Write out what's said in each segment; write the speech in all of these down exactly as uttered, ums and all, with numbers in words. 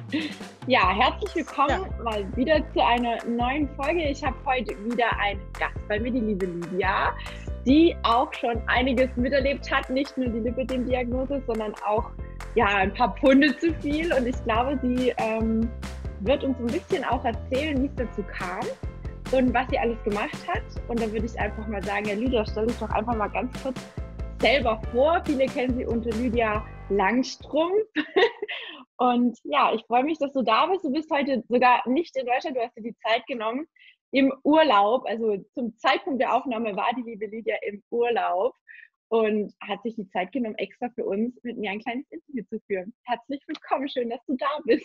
Ja, herzlich Ja. willkommen mal wieder zu einer neuen Folge. Ich habe heute wieder einen Gast bei mir, die liebe Lydia, die auch schon einiges miterlebt hat. Nicht nur die Lipödem-Diagnose, sondern auch ja, ein paar Pfunde zu viel. Und ich glaube, sie ähm, wird uns ein bisschen auch erzählen, wie es dazu kam und was sie alles gemacht hat. Und dann würde ich einfach mal sagen, ja, Lydia, stell dich doch einfach mal ganz kurz selber vor. Viele kennen sie unter Lydia Langstrumpf. Und ja, ich freue mich, dass du da bist. Du bist heute sogar nicht in Deutschland, du hast dir die Zeit genommen im Urlaub. Also zum Zeitpunkt der Aufnahme war die liebe Lydia im Urlaub und hat sich die Zeit genommen, extra für uns mit mir ein kleines Interview zu führen. Herzlich willkommen, schön, dass du da bist.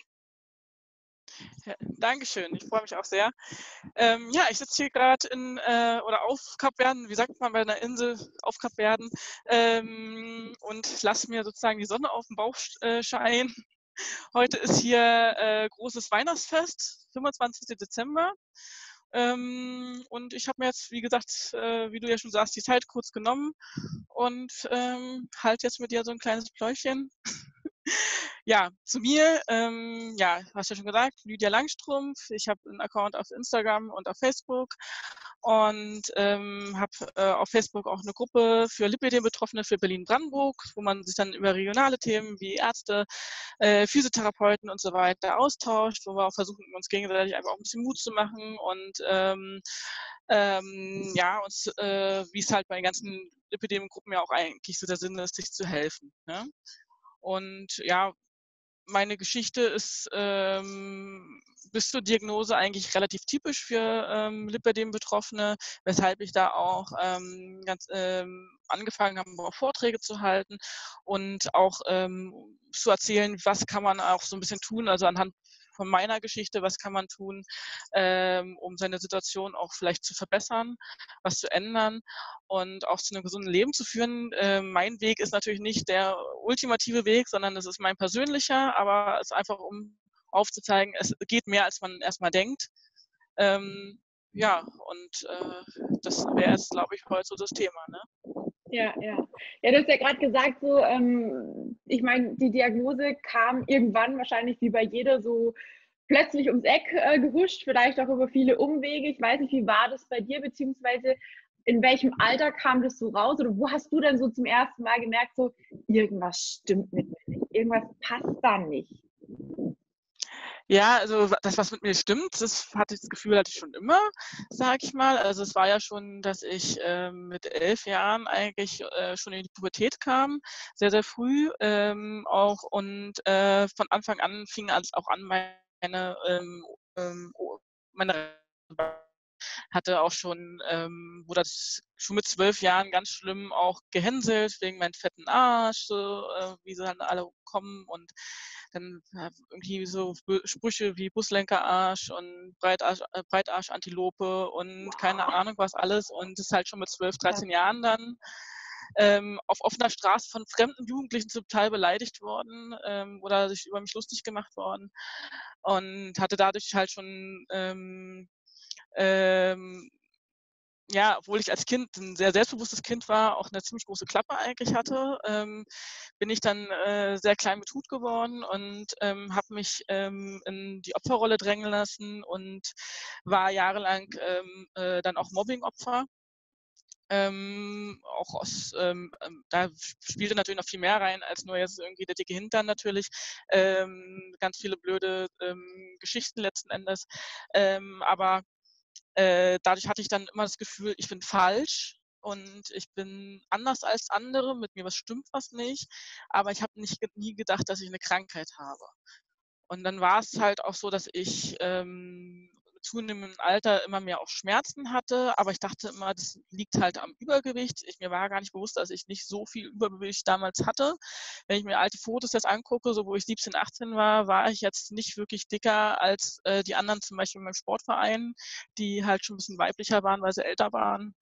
Ja, Dankeschön, ich freue mich auch sehr. Ähm, ja, ich sitze hier gerade in äh, oder auf Kapverden, wie sagt man bei einer Insel auf Kapverden, ähm, und lasse mir sozusagen die Sonne auf den Bauch äh, scheinen. Heute ist hier äh, großes Weihnachtsfest, fünfundzwanzigster Dezember. Ähm, und ich habe mir jetzt, wie gesagt, äh, wie du ja schon sagst, die Zeit kurz genommen und ähm, halt jetzt mit dir so ein kleines Pläuschchen. Ja, zu mir, ähm, ja, hast ja schon gesagt, Lydia Langstrumpf. Ich habe einen Account auf Instagram und auf Facebook und ähm, habe äh, auf Facebook auch eine Gruppe für Lipödem-Betroffene für Berlin-Brandenburg, wo man sich dann über regionale Themen wie Ärzte, äh, Physiotherapeuten und so weiter austauscht, wo wir auch versuchen, uns gegenseitig einfach auch ein bisschen Mut zu machen und ähm, ähm, ja, uns, äh, wie es halt bei den ganzen Lipödem-Gruppen ja auch eigentlich so der Sinn ist, sich zu helfen. Ne? Und ja, meine Geschichte ist ähm, bis zur Diagnose eigentlich relativ typisch für ähm, Lipödem-Betroffene, weshalb ich da auch ähm, ganz ähm, angefangen habe, auch Vorträge zu halten und auch ähm, zu erzählen, was kann man auch so ein bisschen tun, also anhand von meiner Geschichte, was kann man tun, ähm, um seine Situation auch vielleicht zu verbessern, was zu ändern und auch zu einem gesunden Leben zu führen. Äh, mein Weg ist natürlich nicht der ultimative Weg, sondern es ist mein persönlicher, aber es ist einfach, um aufzuzeigen, es geht mehr, als man erstmal denkt. Ähm, ja, und äh, das wäre jetzt, glaube ich, heute so das Thema. Ne? Ja, ja. Ja, du hast ja gerade gesagt, so, ähm, ich meine, die Diagnose kam irgendwann wahrscheinlich wie bei jeder so plötzlich ums Eck äh, gehuscht, vielleicht auch über viele Umwege. Ich weiß nicht, wie war das bei dir, beziehungsweise in welchem Alter kam das so raus? Oder wo hast du dann so zum ersten Mal gemerkt, so, irgendwas stimmt mit mir nicht, irgendwas passt da nicht? Ja, also das, was mit mir stimmt, das hatte ich das Gefühl, hatte ich schon immer, sage ich mal. Also es war ja schon, dass ich ähm, mit elf Jahren eigentlich äh, schon in die Pubertät kam, sehr, sehr früh ähm, auch. Und äh, von Anfang an fing es auch an, meine, ähm, ähm, meine hatte auch schon, ähm, wurde das schon mit zwölf Jahren ganz schlimm auch gehänselt wegen meinem fetten Arsch, so äh, wie sie dann alle kommen und dann äh, irgendwie so Sprüche wie Buslenkerarsch und Breitarsch, äh, Breitarsch-Antilope und keine Wow, Ahnung was alles und das halt schon mit zwölf, krass. dreizehn Jahren dann ähm, auf offener Straße von fremden Jugendlichen zum Teil beleidigt worden ähm, oder sich über mich lustig gemacht worden und hatte dadurch halt schon ähm, ähm, ja, obwohl ich als Kind ein sehr selbstbewusstes Kind war, auch eine ziemlich große Klappe eigentlich hatte, ähm, bin ich dann äh, sehr klein mit Hut geworden und ähm, habe mich ähm, in die Opferrolle drängen lassen und war jahrelang ähm, äh, dann auch Mobbingopfer. Ähm, auch aus, ähm, ähm, da spielte natürlich noch viel mehr rein als nur jetzt irgendwie der dicke Hintern natürlich. Ähm, ganz viele blöde ähm, Geschichten letzten Endes. Ähm, aber äh, dadurch hatte ich dann immer das Gefühl, ich bin falsch und ich bin anders als andere, mit mir was stimmt was nicht, aber ich habe nicht nie gedacht, dass ich eine Krankheit habe. Und dann war es halt auch so, dass ich ähm, mit zunehmendem Alter immer mehr auch Schmerzen hatte, aber ich dachte immer, das liegt halt am Übergewicht. Ich, mir war gar nicht bewusst, dass ich nicht so viel Übergewicht damals hatte. Wenn ich mir alte Fotos jetzt angucke, so wo ich siebzehn, achtzehn war, war ich jetzt nicht wirklich dicker als äh, die anderen, zum Beispiel in meinem Sportverein, die halt schon ein bisschen weiblicher waren, weil sie älter waren.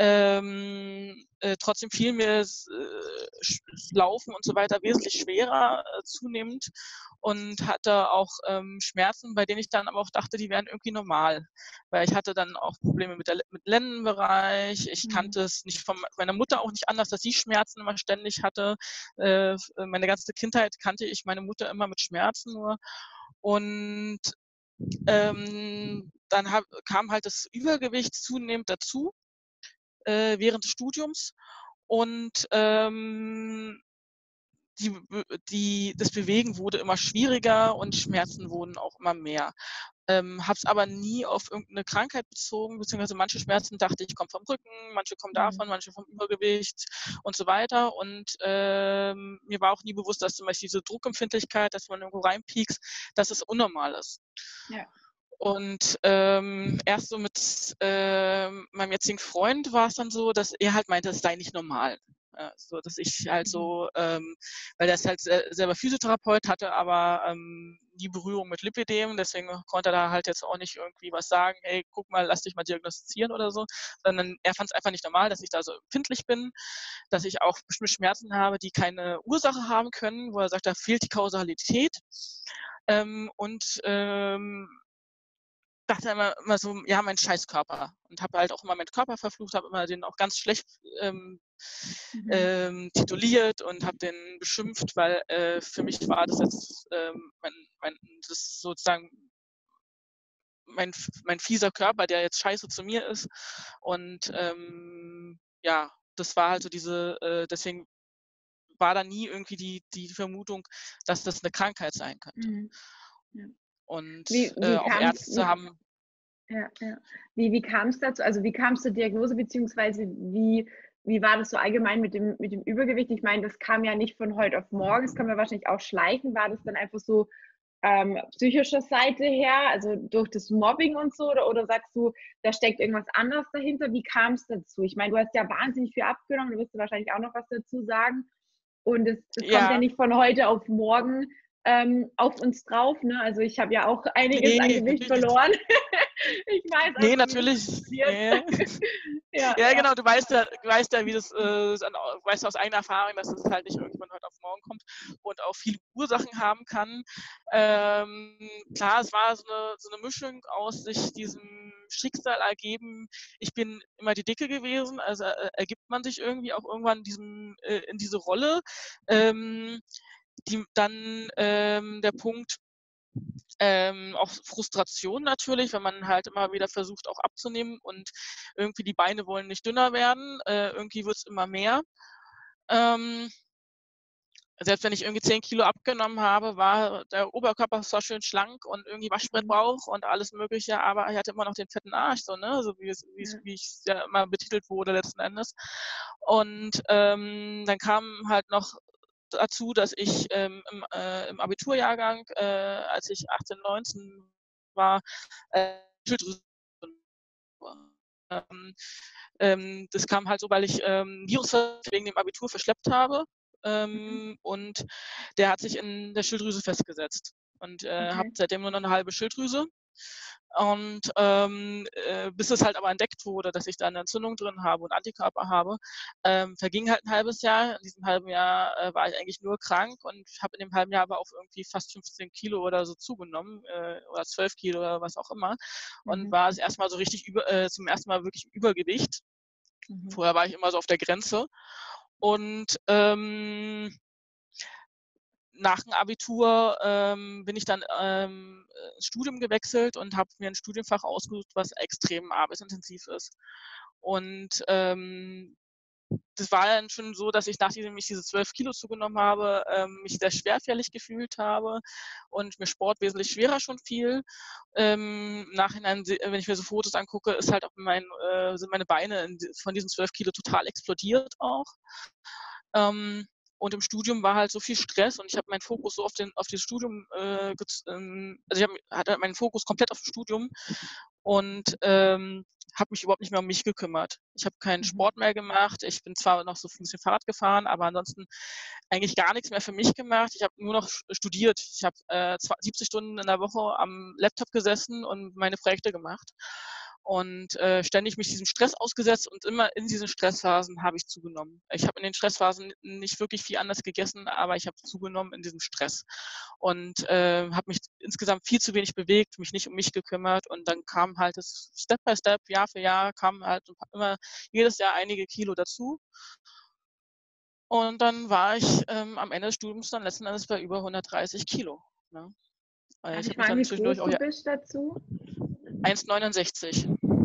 Ähm, äh, trotzdem fiel mir das äh, Laufen und so weiter wesentlich schwerer äh, zunehmend und hatte auch ähm, Schmerzen, bei denen ich dann aber auch dachte, die wären irgendwie normal. Weil ich hatte dann auch Probleme mit dem mit Lendenbereich. Ich Hm. kannte es nicht von meiner Mutter auch nicht anders, dass sie Schmerzen immer ständig hatte. Äh, meine ganze Kindheit kannte ich meine Mutter immer mit Schmerzen nur. Und ähm, dann hab, kam halt das Übergewicht zunehmend dazu äh, während des Studiums und ähm, die, die, das Bewegen wurde immer schwieriger und Schmerzen wurden auch immer mehr. Ähm, habe es aber nie auf irgendeine Krankheit bezogen, beziehungsweise manche Schmerzen dachte ich, kommen vom Rücken, manche kommen Mhm. davon, manche vom Übergewicht und so weiter. Und ähm, mir war auch nie bewusst, dass zum Beispiel diese Druckempfindlichkeit, dass man irgendwo reinpiekst, dass es unnormal ist. Ja. Und ähm, erst so mit ähm, meinem jetzigen Freund war es dann so, dass er halt meinte, es sei nicht normal. Äh, so, dass ich halt Mhm. so, ähm, weil er ist halt se- selber Physiotherapeut, hatte aber ähm, nie Berührung mit Lipidem, deswegen konnte er da halt jetzt auch nicht irgendwie was sagen, hey, guck mal, lass dich mal diagnostizieren oder so, sondern er fand es einfach nicht normal, dass ich da so empfindlich bin, dass ich auch bestimmte Schmerzen habe, die keine Ursache haben können, wo er sagt, da fehlt die Kausalität. Ähm, und ähm, dachte immer, immer so, ja, mein Scheißkörper. Und habe halt auch immer meinen Körper verflucht, habe immer den auch ganz schlecht ähm, Mhm. ähm, tituliert und habe den beschimpft, weil äh, für mich war das jetzt ähm, mein, mein, das sozusagen mein, mein fieser Körper, der jetzt scheiße zu mir ist. Und ähm, ja, das war halt so diese, äh, deswegen war da nie irgendwie die, die Vermutung, dass das eine Krankheit sein könnte. Mhm. Ja. Wie, Und äh, wie auch kam es, Ärzte wie, haben ja, ja. Wie, wie kam es dazu? Also wie kam es zur Diagnose, beziehungsweise wie, wie war das so allgemein mit dem, mit dem Übergewicht? Ich meine, das kam ja nicht von heute auf morgen, das kann man wahrscheinlich auch schleichen. War das dann einfach so ähm, psychischer Seite her, also durch das Mobbing und so, oder, oder sagst du, da steckt irgendwas anderes dahinter? Wie kam es dazu? Ich meine, du hast ja wahnsinnig viel abgenommen, du wirst wahrscheinlich auch noch was dazu sagen. Und es, es kommt ja ja, nicht von heute auf morgen ähm, auf uns drauf. Ne? Also ich habe ja auch einiges an nee, Gewicht natürlich nicht. verloren. Ich weiß Nee, also, wie das natürlich. funktioniert. Nee. Ja, Ja, ja. genau, du weißt ja, du weißt ja, wie das, äh, weißt aus eigener Erfahrung, dass es halt nicht irgendwann heute auf morgen kommt und auch viele Ursachen haben kann. Ähm, klar, es war so eine, so eine Mischung aus sich diesem Schicksal ergeben. Ich bin immer die Dicke gewesen, also äh, ergibt man sich irgendwie auch irgendwann in, diesem, äh, in diese Rolle. Ähm, die, dann ähm, der Punkt, ähm, auch Frustration natürlich, wenn man halt immer wieder versucht auch abzunehmen und irgendwie die Beine wollen nicht dünner werden, äh, irgendwie wird es immer mehr. Ähm, selbst wenn ich irgendwie zehn Kilo abgenommen habe, war der Oberkörper zwar schön schlank und irgendwie Mhm. Waschbrettbauch und alles Mögliche, aber ich hatte immer noch den fetten Arsch, so, ne? So wie es, wie es, Ja. wie ich ja immer betitelt wurde letzten Endes. Und ähm, dann kam halt noch dazu, dass ich ähm, im, äh, im Abiturjahrgang, äh, als ich achtzehn, neunzehn war, äh, Schilddrüse ähm, ähm, das kam halt so, weil ich ähm, Virus wegen dem Abitur verschleppt habe Mhm. ähm, und der hat sich in der Schilddrüse festgesetzt und äh, habe Okay. seitdem nur noch eine halbe Schilddrüse. Und ähm, äh, bis es halt aber entdeckt wurde, dass ich da eine Entzündung drin habe und Antikörper habe, ähm, verging halt ein halbes Jahr. In diesem halben Jahr äh, war ich eigentlich nur krank und habe in dem halben Jahr aber auch irgendwie fast fünfzehn Kilo oder so zugenommen äh, oder zwölf Kilo oder was auch immer und Mhm. war es erstmal so richtig über, äh, zum ersten Mal wirklich im Übergewicht. Mhm. Vorher war ich immer so auf der Grenze und ähm, nach dem Abitur ähm, bin ich dann ähm, ins Studium gewechselt und habe mir ein Studienfach ausgesucht, was extrem arbeitsintensiv ist. Und ähm, das war dann schon so, dass ich, nachdem ich diese zwölf Kilo zugenommen habe, ähm, mich sehr schwerfällig gefühlt habe und mir Sport wesentlich schwerer schon fiel. Ähm, Im Nachhinein, wenn ich mir so Fotos angucke, ist halt auch mein, äh, sind meine Beine in, von diesen zwölf Kilo total explodiert auch. Ähm, und im Studium war halt so viel Stress und ich habe meinen Fokus so auf, den, auf das Studium, äh, ähm, also ich hab, hatte meinen Fokus komplett auf das Studium und ähm, habe mich überhaupt nicht mehr um mich gekümmert. Ich habe keinen Mhm. Sport mehr gemacht. Ich bin zwar noch so ein bisschen Fahrrad gefahren, aber ansonsten eigentlich gar nichts mehr für mich gemacht. Ich habe nur noch studiert. Ich habe äh, siebzig Stunden in der Woche am Laptop gesessen und meine Projekte gemacht und äh, ständig mich diesem Stress ausgesetzt und immer in diesen Stressphasen habe ich zugenommen. Ich habe in den Stressphasen nicht wirklich viel anders gegessen, aber ich habe zugenommen in diesem Stress und äh, habe mich insgesamt viel zu wenig bewegt, mich nicht um mich gekümmert und dann kam halt das Step by Step, Jahr für Jahr, kam halt immer jedes Jahr einige Kilo dazu. Und dann war ich ähm, am Ende des Studiums dann letzten Endes bei über hundertdreißig Kilo. Ne? Weil Darf ich ich habe mich fragen, dann wie zwischendurch groß auch du ja bist dazu? eins Komma neunundsechzig.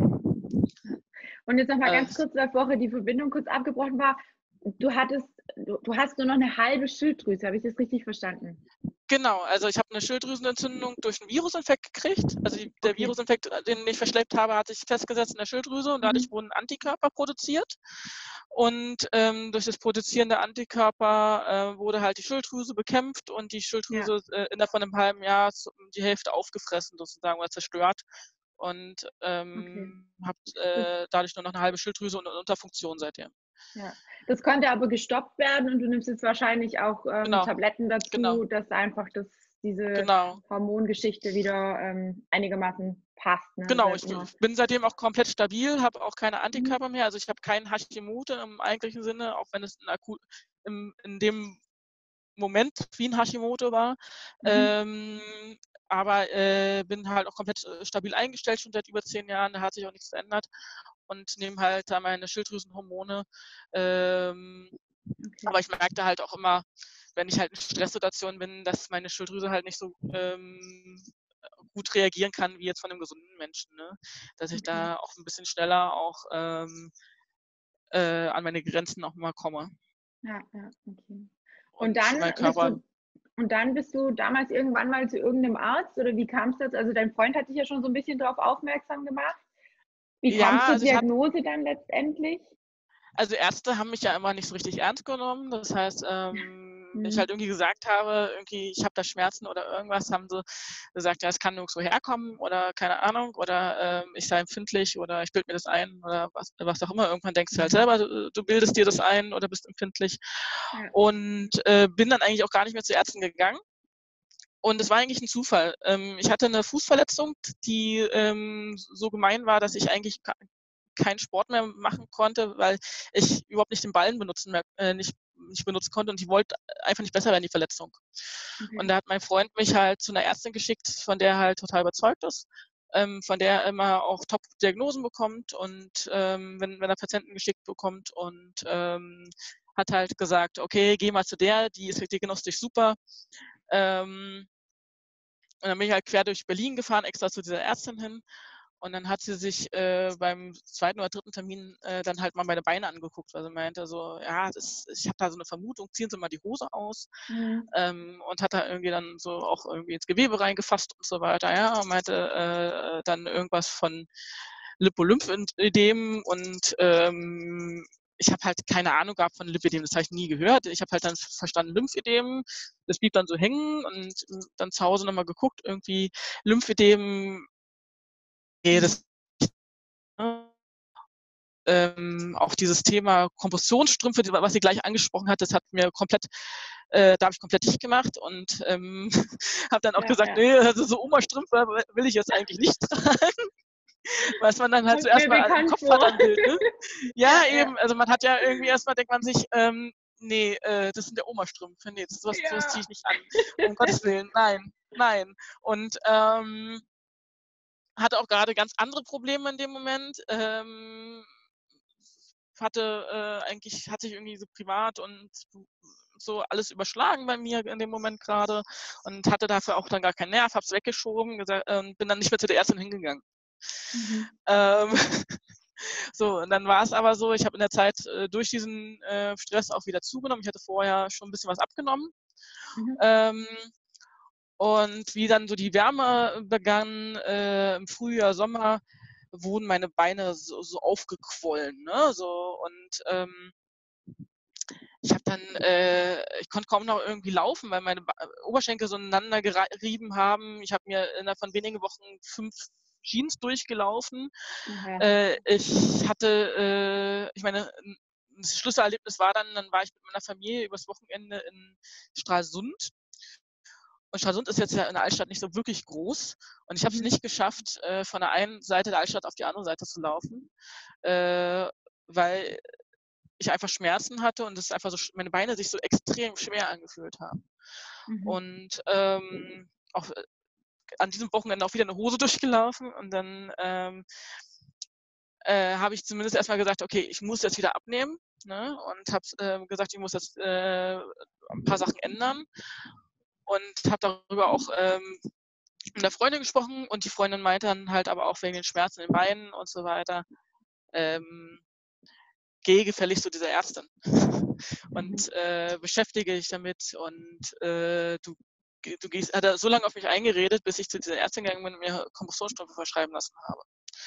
Und jetzt noch mal Äh, ganz kurz, weil vorher die Verbindung kurz abgebrochen war. Du hattest du du hast nur noch eine halbe Schilddrüse. Habe ich das richtig verstanden? genau, also ich habe eine Schilddrüsenentzündung durch einen Virusinfekt gekriegt. Also die der Okay. Virusinfekt, äh, den ich verschleppt habe, hat sich festgesetzt in der Schilddrüse und dadurch Mhm. wurden Antikörper produziert. Und, ähm, durch das Produzieren der Antikörper, äh, wurde halt die Schilddrüse bekämpft und die Ja, Schilddrüse, äh, innerhalb von 'nem halben Jahr z die Hälfte aufgefressen sozusagen oder zerstört und, okay. ähm, habe, Das äh, dadurch nur noch 'ne halbe Schilddrüse und 'ne Unterfunktion seitdem. ja. Das konnte aber gestoppt werden und du nimmst jetzt wahrscheinlich auch, ähm, Genau, Tabletten genau, dazu, dass einfach das diese genau. Hormongeschichte wieder, ähm, einigermaßen passt, ne? Ist Genau, halt ich immer bin seitdem auch komplett stabil, habe auch keine mhm, Antikörper mehr. Also, ich habe kein Hashimoto im eigentlichen Sinne, auch wenn es in akut im in dem Moment wie 'n Hashimoto war. mhm, Ähm, aber, äh, bin halt auch komplett, äh, stabil eingestellt schon seit über zehn Jahren, da hat sich auch nichts verändert und nehme halt da meine Schilddrüsenhormone. Ähm, okay. aber ich merke halt auch immer, wenn ich halt in Stresssituationen bin, dass meine Schilddrüse halt nicht so, ähm, gut reagieren kann wie jetzt von 'nem gesunden Menschen, ne? Dass ich Okay. da auch 'n bisschen schneller auch, ähm, äh, an meine Grenzen auch mal komme Ja, ja, okay. Und und dann mein bist Körper du und dann bist du damals irgendwann mal zu irgendeinem Arzt oder wie kam's dazu? Also, dein Freund hat dich ja schon so 'n bisschen drauf aufmerksam gemacht. Wie kommt's ja, zur also ich hatte Diagnose dann letztendlich? Also Ärzte haben mich ja immer nicht so richtig ernst genommen. Das heißt, ähm, wenn ich Mhm. halt irgendwie gesagt habe, irgendwie, ich habe da Schmerzen oder irgendwas, haben sie gesagt, ja, es kann nirgendwo herkommen oder keine Ahnung oder ähm, ich sei empfindlich oder ich bilde mir das ein oder was, was auch immer. Irgendwann denkst du halt selber, du, du bildest dir das ein oder bist empfindlich. Ja. Und äh, bin dann eigentlich auch gar nicht mehr zu Ärzten gegangen. Und es war eigentlich ein Zufall. Ähm, ich hatte eine Fußverletzung, die ähm, so gemein war, dass ich eigentlich keinen Sport mehr machen konnte, weil ich überhaupt nicht den Ballen benutzen mehr, äh, nicht, nicht benutzen konnte und die wollte einfach nicht besser werden, die Verletzung. Und Okay. da hat mein Freund mich halt zu einer Ärztin geschickt, von der er halt total überzeugt ist, ähm, von der er immer auch Top-Diagnosen bekommt und ähm, wenn, wenn er Patienten geschickt bekommt und ähm, hat halt gesagt, okay, geh mal zu der, die ist diagnostisch super. Ähm, und dann bin ich halt quer durch Berlin gefahren, extra zu dieser Ärztin hin. Und dann hat sie sich äh, beim zweiten oder dritten Termin äh, dann halt mal meine Beine angeguckt, weil sie meinte so, ja, das, ich habe da so eine Vermutung, ziehen Sie mal die Hose aus. Mhm. Ähm, und hat da irgendwie dann so auch irgendwie ins Gewebe reingefasst und so weiter, ja, und meinte äh, dann irgendwas von Lipolymphödem und ähm, ich habe halt keine Ahnung gehabt von Lipödem, das habe ich nie gehört. Ich habe halt dann verstanden Lymphödem, das blieb dann so hängen und dann zu Hause nochmal geguckt, irgendwie Lymphödem, nee, Mhm. das ähm, auch dieses Thema Kompressionsstrümpfe, was sie gleich angesprochen hat, das hat mir komplett, äh, da habe ich komplett dicht gemacht und ähm, habe dann auch Ja, gesagt, ja. nee, also so Oma-Strümpfe will ich jetzt eigentlich nicht tragen, was man dann halt Kommt zuerst mir mal im bekannt Kopf hat vor. an Bild, ne? Ja, Ja, ja. eben, also man hat ja irgendwie erstmal denkt man sich, ähm, nee, äh, das sind ja Oma-Strümpfe, nee, das, sowas, sowas ziehe Ja. ich nicht an, um Gottes Willen, nein, nein. Und ähm, hatte auch gerade ganz andere Probleme in dem Moment. Ähm, hatte äh, eigentlich hatte ich irgendwie so privat und so alles überschlagen bei mir in dem Moment gerade und hatte dafür auch dann gar keinen Nerv, hab's weggeschoben gesagt, und ähm, bin dann nicht mehr zu der Ärztin hingegangen. Mhm. Ähm, so, und dann war es aber so, ich habe in der Zeit äh, durch diesen äh, Stress auch wieder zugenommen. Ich hatte vorher schon ein bisschen was abgenommen. Mhm. Ähm, Und wie dann so die Wärme begann, äh, im Frühjahr, Sommer, wurden meine Beine so, so aufgequollen, ne? So und ähm, ich habe dann, äh, ich konnte kaum noch irgendwie laufen, weil meine ba Oberschenkel so ineinander gerieben haben. Ich habe mir innerhalb von wenigen Wochen fünf Jeans durchgelaufen. Aha. Äh, ich hatte, äh, ich meine, ein das Schlüsselerlebnis war dann, dann war ich mit meiner Familie übers Wochenende in Stralsund. Und Stralsund ist jetzt ja in der Altstadt nicht so wirklich groß. Und ich habe es Mhm. nicht geschafft, äh, von der einen Seite der Altstadt auf die andere Seite zu laufen, äh, weil ich einfach Schmerzen hatte und es einfach so, meine Beine sich so extrem schwer angefühlt haben. Mhm. Und ähm, auch äh, an diesem Wochenende auch wieder eine Hose durchgelaufen und dann ähm, äh, habe ich zumindest erstmal gesagt, okay, ich muss jetzt wieder abnehmen, ne? Und habe äh, gesagt, ich muss jetzt äh, ein paar Sachen ändern und habe darüber auch ähm, mit der Freundin gesprochen und die Freundin meinte dann halt aber auch wegen den Schmerzen in den Beinen und so weiter, ähm, geh gefälligst zu dieser Ärztin und äh, beschäftige dich damit und äh, du, du gehst, hat er so lange auf mich eingeredet, bis ich zu dieser Ärztin gegangen bin und mir Kompressionsstrümpfe verschreiben lassen habe.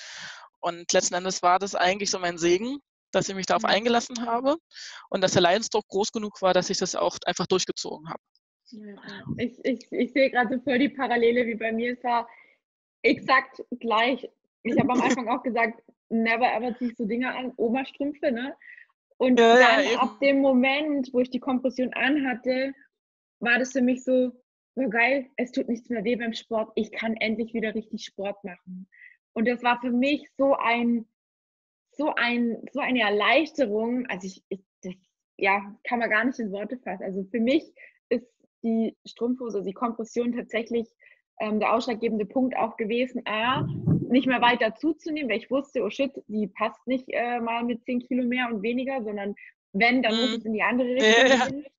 Und letzten Endes war das eigentlich so mein Segen, dass ich mich darauf eingelassen habe und dass der Leidensdruck groß genug war, dass ich das auch einfach durchgezogen habe. Ich, ich, ich sehe gerade so voll die Parallele wie bei mir. Es war exakt gleich. Ich habe am Anfang auch gesagt, never ever zieh ich so Dinge an, Oma-Strümpfe, ne? Und Ja, dann ja, ab dem Moment, wo ich die Kompression anhatte, war das für mich so, so geil, es tut nichts mehr weh beim Sport, ich kann endlich wieder richtig Sport machen. Und das war für mich so ein, so ein, so eine Erleichterung. Also ich, ich das, ja, kann man gar nicht in Worte fassen. Also für mich ist die Strumpfhose, die Kompression tatsächlich ähm, der ausschlaggebende Punkt auch gewesen, A, nicht mehr weiter zuzunehmen, weil ich wusste, oh shit, die passt nicht äh, mal mit zehn Kilo mehr und weniger, sondern wenn, dann muss es in die andere Richtung ja. gehen.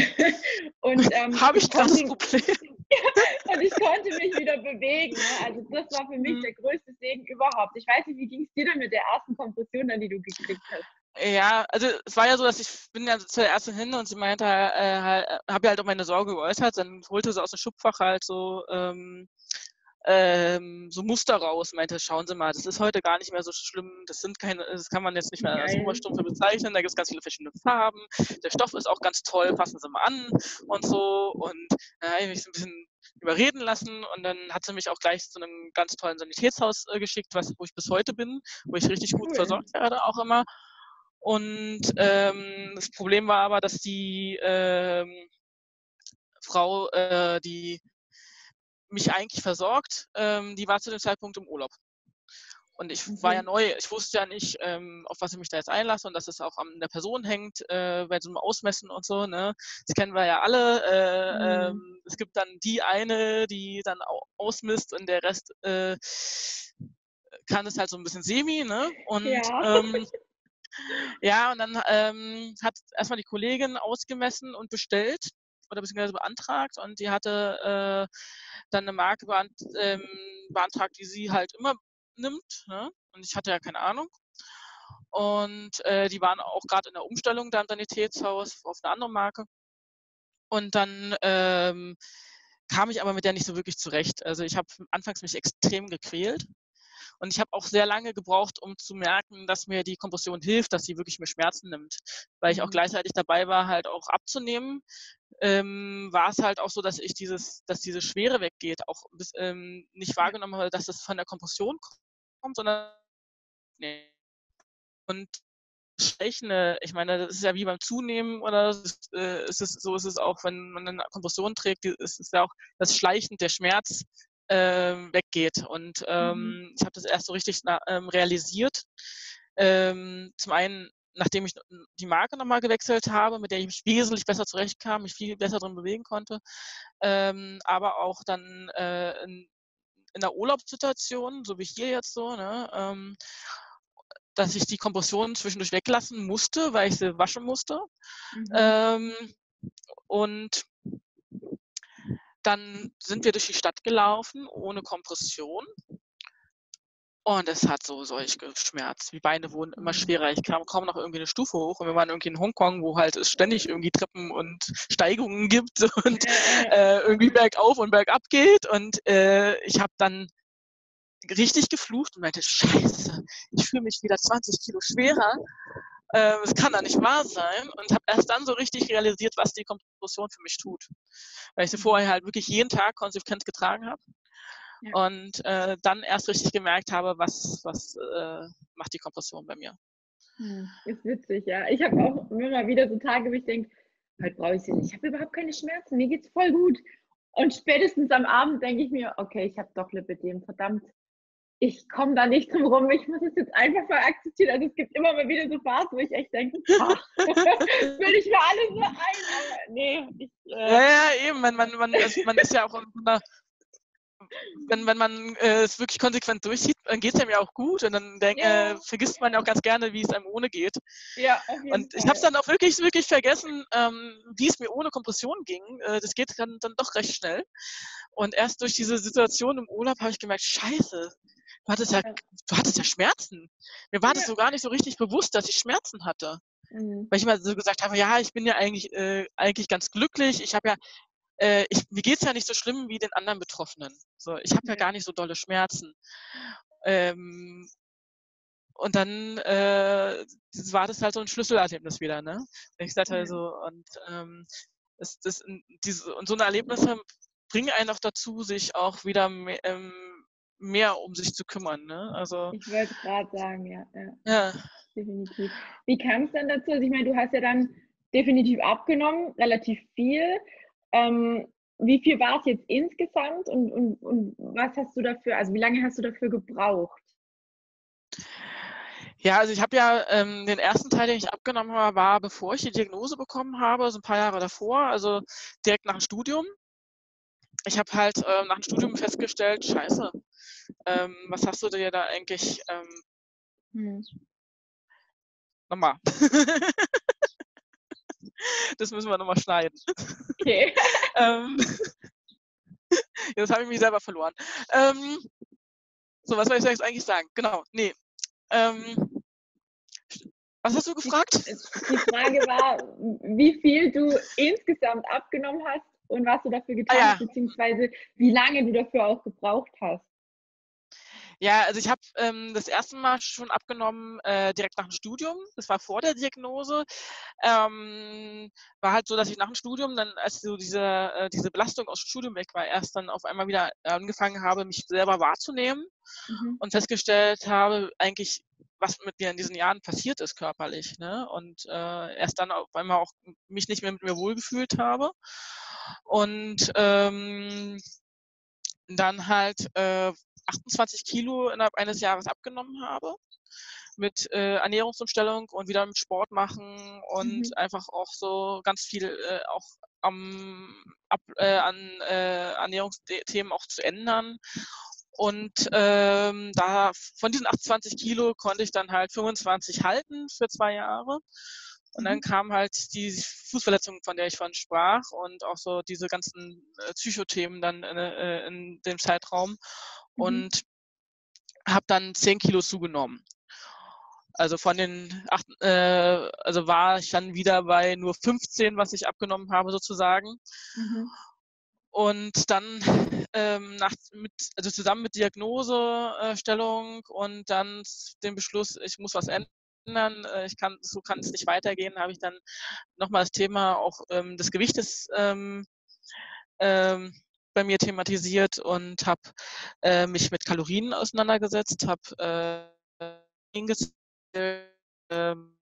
Und ähm, habe ich, ich das konnte, Problem. und ich konnte mich wieder bewegen. Ne? Also das war für mich der größte Segen überhaupt. Ich weiß nicht, wie ging es dir denn mit der ersten Kompression, dann, die du gekriegt hast? Ja, also es war ja so, dass ich bin ja zur Ärztin hin und sie meinte, äh, halt, habe ja halt auch meine Sorge geäußert, dann holte sie aus dem Schubfach halt so ähm, ähm, so Muster raus, meinte, schauen Sie mal, das ist heute gar nicht mehr so schlimm, das sind keine, das kann man jetzt nicht mehr als Oberstufe bezeichnen, da gibt es ganz viele verschiedene Farben, der Stoff ist auch ganz toll, passen Sie mal an und so und da habe ich mich so ein bisschen überreden lassen und dann hat sie mich auch gleich zu einem ganz tollen Sanitätshaus äh, geschickt, was, wo ich bis heute bin, wo ich richtig gut Cool. versorgt werde auch immer. Und ähm, das Problem war aber, dass die ähm, Frau, äh, die mich eigentlich versorgt, ähm, die war zu dem Zeitpunkt im Urlaub. Und ich Mhm. war ja neu, ich wusste ja nicht, ähm, auf was ich mich da jetzt einlasse und dass es auch an der Person hängt, äh, bei so einem Ausmessen und so. Ne? Das kennen wir ja alle. Äh, Mhm. ähm, es gibt dann die eine, die dann ausmisst und der Rest äh, kann es halt so ein bisschen semi. Ne? Und ja. ähm, Ja, und dann ähm, hat erstmal die Kollegin ausgemessen und bestellt oder beziehungsweise beantragt und die hatte äh, dann eine Marke beant ähm, beantragt, die sie halt immer nimmt. Ne? Und ich hatte ja keine Ahnung. Und äh, die waren auch gerade in der Umstellung da im Sanitätshaus auf eine andere Marke. Und dann ähm, kam ich aber mit der nicht so wirklich zurecht. Also ich habe anfangs mich extrem gequält. Und ich habe auch sehr lange gebraucht, um zu merken, dass mir die Kompression hilft, dass sie wirklich mir Schmerzen nimmt. Weil ich auch gleichzeitig dabei war, halt auch abzunehmen, ähm, war es halt auch so, dass ich dieses, dass diese Schwere weggeht, auch bis, ähm, nicht wahrgenommen habe, dass das von der Kompression kommt, sondern nee. Und Schwächen, ich meine, das ist ja wie beim Zunehmen oder ist, äh, ist es, so ist es auch, wenn man eine Kompression trägt, ist es ja auch das schleichend der Schmerz ähm, weggeht. Und ähm, mhm. ich habe das erst so richtig na, ähm, realisiert. Ähm, zum einen, nachdem ich die Marke nochmal gewechselt habe, mit der ich mich wesentlich besser zurechtkam, mich viel besser drin bewegen konnte, ähm, aber auch dann äh, in, in der Urlaubssituation, so wie hier jetzt so, ne, ähm, dass ich die Kompression zwischendurch weglassen musste, weil ich sie waschen musste. Mhm. Ähm, und dann sind wir durch die Stadt gelaufen, ohne Kompression. Und es hat so solch geschmerzt. Die Beine wurden immer schwerer. Ich kam kaum noch irgendwie eine Stufe hoch. Und wir waren irgendwie in Hongkong, wo halt es ständig irgendwie Treppen und Steigungen gibt und äh, irgendwie bergauf und bergab geht. Und äh, ich habe dann richtig geflucht und meinte, scheiße, ich fühle mich wieder zwanzig Kilo schwerer. Äh, das kann da nicht wahr sein. Und habe erst dann so richtig realisiert, was die Kompression für mich tut. Weil ich sie vorher halt wirklich jeden Tag konsequent getragen habe. Ja. Und äh, dann erst richtig gemerkt habe, was, was äh, macht die Kompression bei mir. Hm, ist witzig, ja. Ich habe auch immer mal wieder so Tage, wo ich denke, heute brauche ich sie nicht. Ich habe überhaupt keine Schmerzen, mir geht's voll gut. Und spätestens am Abend denke ich mir, okay, ich habe doch Lipödem, verdammt. Ich komme da nicht drum rum, ich muss es jetzt einfach mal akzeptieren. Also es gibt immer mal wieder so Phasen, wo ich echt denke, will ich mir alle so ein, aber nee. Ich, äh ja, ja, eben, man, man, man, also man ist ja auch in einer wenn, wenn man äh, es wirklich konsequent durchzieht, dann geht es einem ja auch gut und dann denk, Ja, äh, vergisst man ja auch ganz gerne, wie es einem ohne geht. ja, auf jeden Und ich habe es Fall. dann auch wirklich, wirklich vergessen, ähm, wie es mir ohne Kompression ging. Äh, das geht dann, dann doch recht schnell. Und erst durch diese Situation im Urlaub habe ich gemerkt, scheiße, du hattest ja, Ja, du hattest ja Schmerzen. Mir war das ja. so gar nicht so richtig bewusst, dass ich Schmerzen hatte. Mhm. Weil ich immer so gesagt habe, ja, ich bin ja eigentlich, äh, eigentlich ganz glücklich. Ich habe ja, äh, ich, mir geht's ja nicht so schlimm wie den anderen Betroffenen. So, ich habe ja Ja. gar nicht so dolle Schmerzen. Ähm, und dann äh, war das halt so ein Schlüsselerlebnis wieder, ne? Ich gesagt habe Ja. so, und ähm, das, das, diese, und so eine Erlebnisse bringen einen auch dazu, sich auch wieder mehr, ähm, mehr um sich zu kümmern, ne? Also, Ich wollte gerade sagen, ja, ja, ja. definitiv. Wie kam es dann dazu? Also ich meine, du hast ja dann definitiv abgenommen, relativ viel. Ähm, wie viel war es jetzt insgesamt und, und, und was hast du dafür, also wie lange hast du dafür gebraucht? Ja, also ich habe ja ähm, den ersten Teil, den ich abgenommen habe, war, bevor ich die Diagnose bekommen habe, so ein paar Jahre davor, also direkt nach dem Studium. Ich habe halt ähm, nach dem Studium festgestellt, scheiße, ähm, was hast du dir da eigentlich ähm, Hm. nochmal? Das müssen wir nochmal schneiden. Okay. ähm, Jetzt habe ich mich selber verloren. Ähm, so, was soll ich jetzt eigentlich sagen? Genau, nee. Ähm, was hast du Die, gefragt? äh, die Frage war, wie viel du insgesamt abgenommen hast und was du dafür Ah getan hast, ja, beziehungsweise wie lange du dafür auch gebraucht hast. ja, also ich habe ähm, das erste Mal schon abgenommen äh, direkt nach dem Studium. Das war vor der Diagnose. Ähm, war halt so, dass ich nach dem Studium dann, als so diese, äh, diese Belastung aus dem Studium weg war, erst dann auf einmal wieder angefangen habe, mich selber wahrzunehmen Mhm. und festgestellt habe, eigentlich, was mit mir in diesen Jahren passiert ist körperlich. Ne? Und äh, erst dann auf einmal auch mich nicht mehr mit mir wohlgefühlt habe. Und ähm, dann halt äh, achtundzwanzig Kilo innerhalb eines Jahres abgenommen habe mit äh, Ernährungsumstellung und wieder mit Sport machen Mhm. und einfach auch so ganz viel äh, auch am, ab, äh, an äh, Ernährungsthemen auch zu ändern. Und ähm, da von diesen achtundzwanzig Kilo konnte ich dann halt fünfundzwanzig halten für zwei Jahre. Und dann Mhm. kam halt die Fußverletzung, von der ich vorhin sprach, und auch so diese ganzen äh, Psychothemen dann in, äh, in dem Zeitraum. Mhm. Und habe dann zehn Kilo zugenommen. Also von den acht, äh, also war ich dann wieder bei nur fünfzehn, was ich abgenommen habe sozusagen. Mhm. Und dann ähm, nach, mit, also zusammen mit Diagnosestellung und dann dem Beschluss, ich muss was ändern, äh, ich kann, so kann es nicht weitergehen, habe ich dann nochmal das Thema auch ähm, des Gewichtes ähm, ähm, bei mir thematisiert und habe äh, mich mit Kalorien auseinandergesetzt, habe äh, ähm,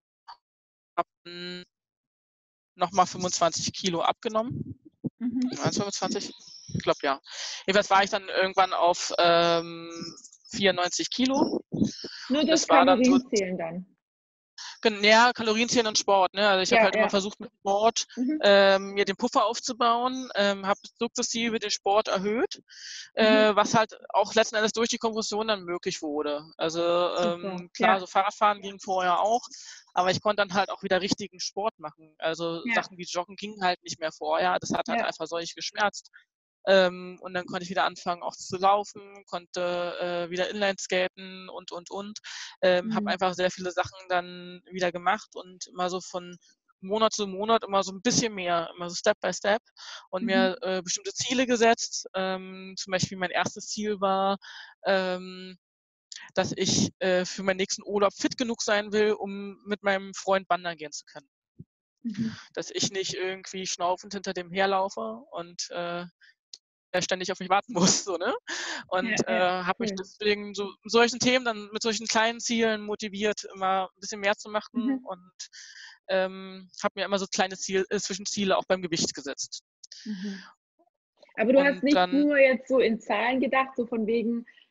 habe nochmal fünfundzwanzig Kilo abgenommen. Mhm. Waren es fünfundzwanzig? Ich glaube ja. Jedenfalls war ich dann irgendwann auf ähm, vierundneunzig Kilo. Nur das Das war dann so, Kalorienzählen dann. ja, Kalorienzählen und Sport. Ne? Also ich habe Ja, halt immer ja. versucht, mit Sport Mhm. ähm, mir den Puffer aufzubauen, ähm, habe sukzessive den Sport erhöht, Mhm. äh, was halt auch letzten Endes durch die Kompression dann möglich wurde. Also Super. ähm, klar, Ja, so Fahrradfahren ging vorher auch, aber ich konnte dann halt auch wieder richtigen Sport machen. Also ja, Sachen wie Joggen gingen halt nicht mehr vorher. Das hat halt ja. einfach solch geschmerzt. Ähm, und dann konnte ich wieder anfangen, auch zu laufen, konnte äh, wieder Inlineskaten und, und, und. Ähm, habe Mhm. einfach sehr viele Sachen dann wieder gemacht und immer so von Monat zu Monat immer so ein bisschen mehr, immer so Step by Step und Mhm. mir äh, bestimmte Ziele gesetzt. Ähm, zum Beispiel mein erstes Ziel war, ähm, dass ich äh, für meinen nächsten Urlaub fit genug sein will, um mit meinem Freund wandern gehen zu können. Mhm. Dass ich nicht irgendwie schnaufend hinter dem herlaufe und äh, er ständig auf mich warten muss, so, ne? Ja, Und äh, ja, habe mich cool. deswegen so solchen Themen dann mit solchen kleinen Zielen motiviert, immer ein bisschen mehr zu machen Mhm. und ähm, habe mir immer so kleine Ziel, äh, Zwischenziele auch beim Gewicht gesetzt. Mhm. Aber du hast Und nicht dann, nur jetzt so in Zahlen gedacht, so von wegen,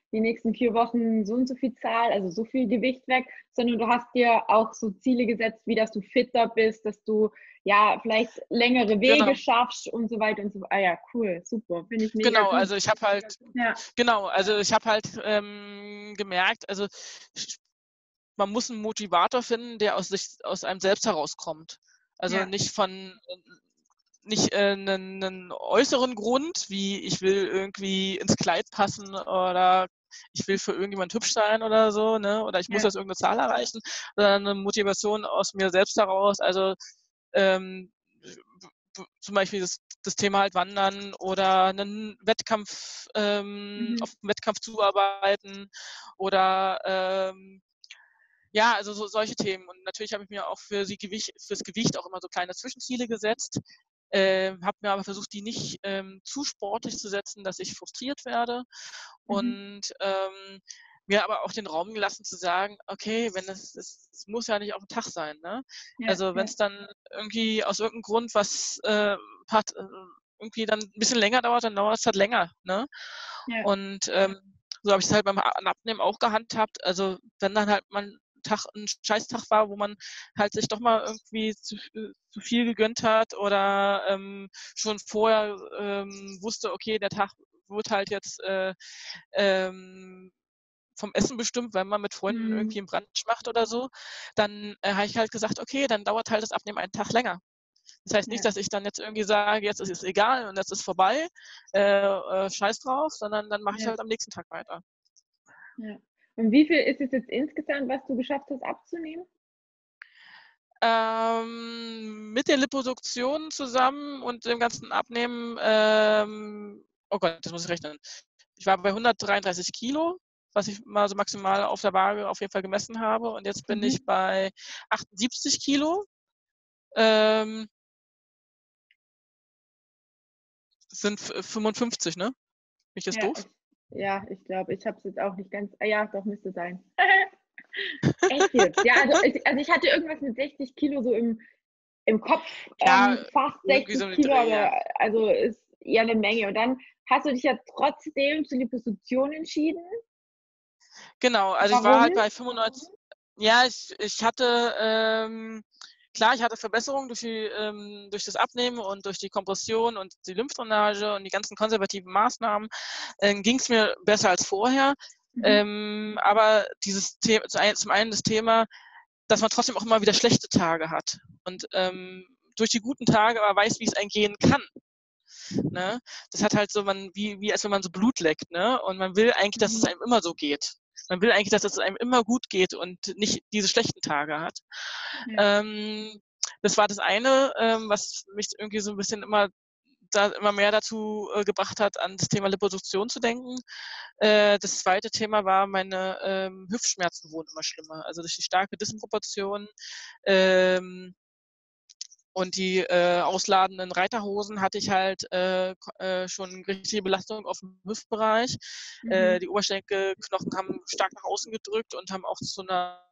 die nächsten vier Wochen so und so viel Zahl, also so viel Gewicht weg, sondern du hast dir auch so Ziele gesetzt, wie dass du fitter bist, dass du ja vielleicht längere Wege Genau, schaffst und so weiter und so. Ah ja, cool, super, finde ich mega genau. gut. Also ich habe halt, Ja, genau, also ich habe halt ähm, gemerkt, also sch- man muss einen Motivator finden, der aus sich, aus einem selbst herauskommt. Also ja. nicht von, nicht äh, einen, 'nen äußeren Grund, wie ich will irgendwie ins Kleid passen oder ich will für irgendjemand hübsch sein oder so, ne? Oder ich muss Ja. jetzt irgendeine Zahl erreichen, sondern eine Motivation aus mir selbst heraus. Also ähm, w- zum Beispiel das, das Thema halt Wandern oder einen Wettkampf, ähm, Mhm. auf einen Wettkampf zuarbeiten oder ähm, ja, also so solche Themen. Und natürlich habe ich mir auch für die Gewicht, fürs Gewicht auch immer so kleine Zwischenziele gesetzt. Ähm, habe mir aber versucht, die nicht ähm, zu sportlich zu setzen, dass ich frustriert werde. Mhm. Und ähm, mir aber auch den Raum gelassen zu sagen, okay, wenn es, es, es muss ja nicht auf den Tag sein, ne? Ja, Also wenn ja, es dann irgendwie aus irgendeinem Grund was äh, hat, äh, irgendwie dann ein bisschen länger dauert, dann dauert es halt länger, ne? ja. Und ähm, so habe ich es halt beim Abnehmen auch gehandhabt. Also wenn dann halt man Tag ein Scheißtag war, wo man halt sich doch mal irgendwie zu, äh, zu viel gegönnt hat oder ähm, schon vorher ähm, wusste, okay, der Tag wird halt jetzt äh, ähm, vom Essen bestimmt, wenn man mit Freunden Mhm. irgendwie einen Brunch macht oder so, dann äh, habe ich halt gesagt, okay, dann dauert halt das Abnehmen einen Tag länger. Das heißt nicht, Ja, dass ich dann jetzt irgendwie sage, jetzt ist es egal und jetzt ist vorbei, äh, äh, scheiß drauf, sondern dann mache ich ja, halt am nächsten Tag weiter. ja. Und wie viel ist es jetzt insgesamt, was du geschafft hast abzunehmen? Ähm, mit der Liposuktion zusammen und dem ganzen Abnehmen, ähm, oh Gott, das muss ich rechnen. Ich war bei hundertdreiunddreißig Kilo, was ich mal so maximal auf der Waage auf jeden Fall gemessen habe. Und jetzt bin ich Mhm. bei achtundsiebzig Kilo. Ähm, sind f- fünfundfünfzig, ne? Bin ich jetzt Ja, doof? ich, ja, ich glaube, ich habe es jetzt auch nicht ganz. Ah ja, doch, müsste sein. Echt jetzt? Ja, also ich, also ich hatte irgendwas mit sechzig Kilo so im, im Kopf, Ja, ähm, fast irgendwie so sechzig ein Kilo, Dreh, ja. aber also ist eher eine Menge. Und dann hast du dich ja trotzdem zur Liposuktion entschieden. Genau, also ich war Warum? halt bei fünfundneunzig. Ja, ich, ich hatte, ähm, klar, ich hatte Verbesserungen durch, die, ähm, durch das Abnehmen und durch die Kompression und die Lymphdrainage und die ganzen konservativen Maßnahmen ähm, ging es mir besser als vorher. Mhm. Ähm, aber dieses Thema, zum einen das Thema, dass man trotzdem auch immer wieder schlechte Tage hat und ähm, durch die guten Tage aber weiß, wie es einem gehen kann. Ne? Das hat halt so, man, wie, wie als wenn man so Blut leckt, ne? Und man will eigentlich, dass es Mhm. einem immer so geht. Man will eigentlich, dass es einem immer gut geht und nicht diese schlechten Tage hat. Ja. Ähm, das war das eine, ähm, was mich irgendwie so ein bisschen immer da immer mehr dazu äh, gebracht hat, an das Thema Liposuktion zu denken. Äh, das zweite Thema war, meine ähm, Hüftschmerzen wurden immer schlimmer. Also durch die starke Disproportion ähm, und die äh, ausladenden Reiterhosen hatte ich halt äh, äh, schon richtige Belastung auf dem Hüftbereich. Mhm. Äh, die Oberschenkelknochen haben stark nach außen gedrückt und haben auch zu einer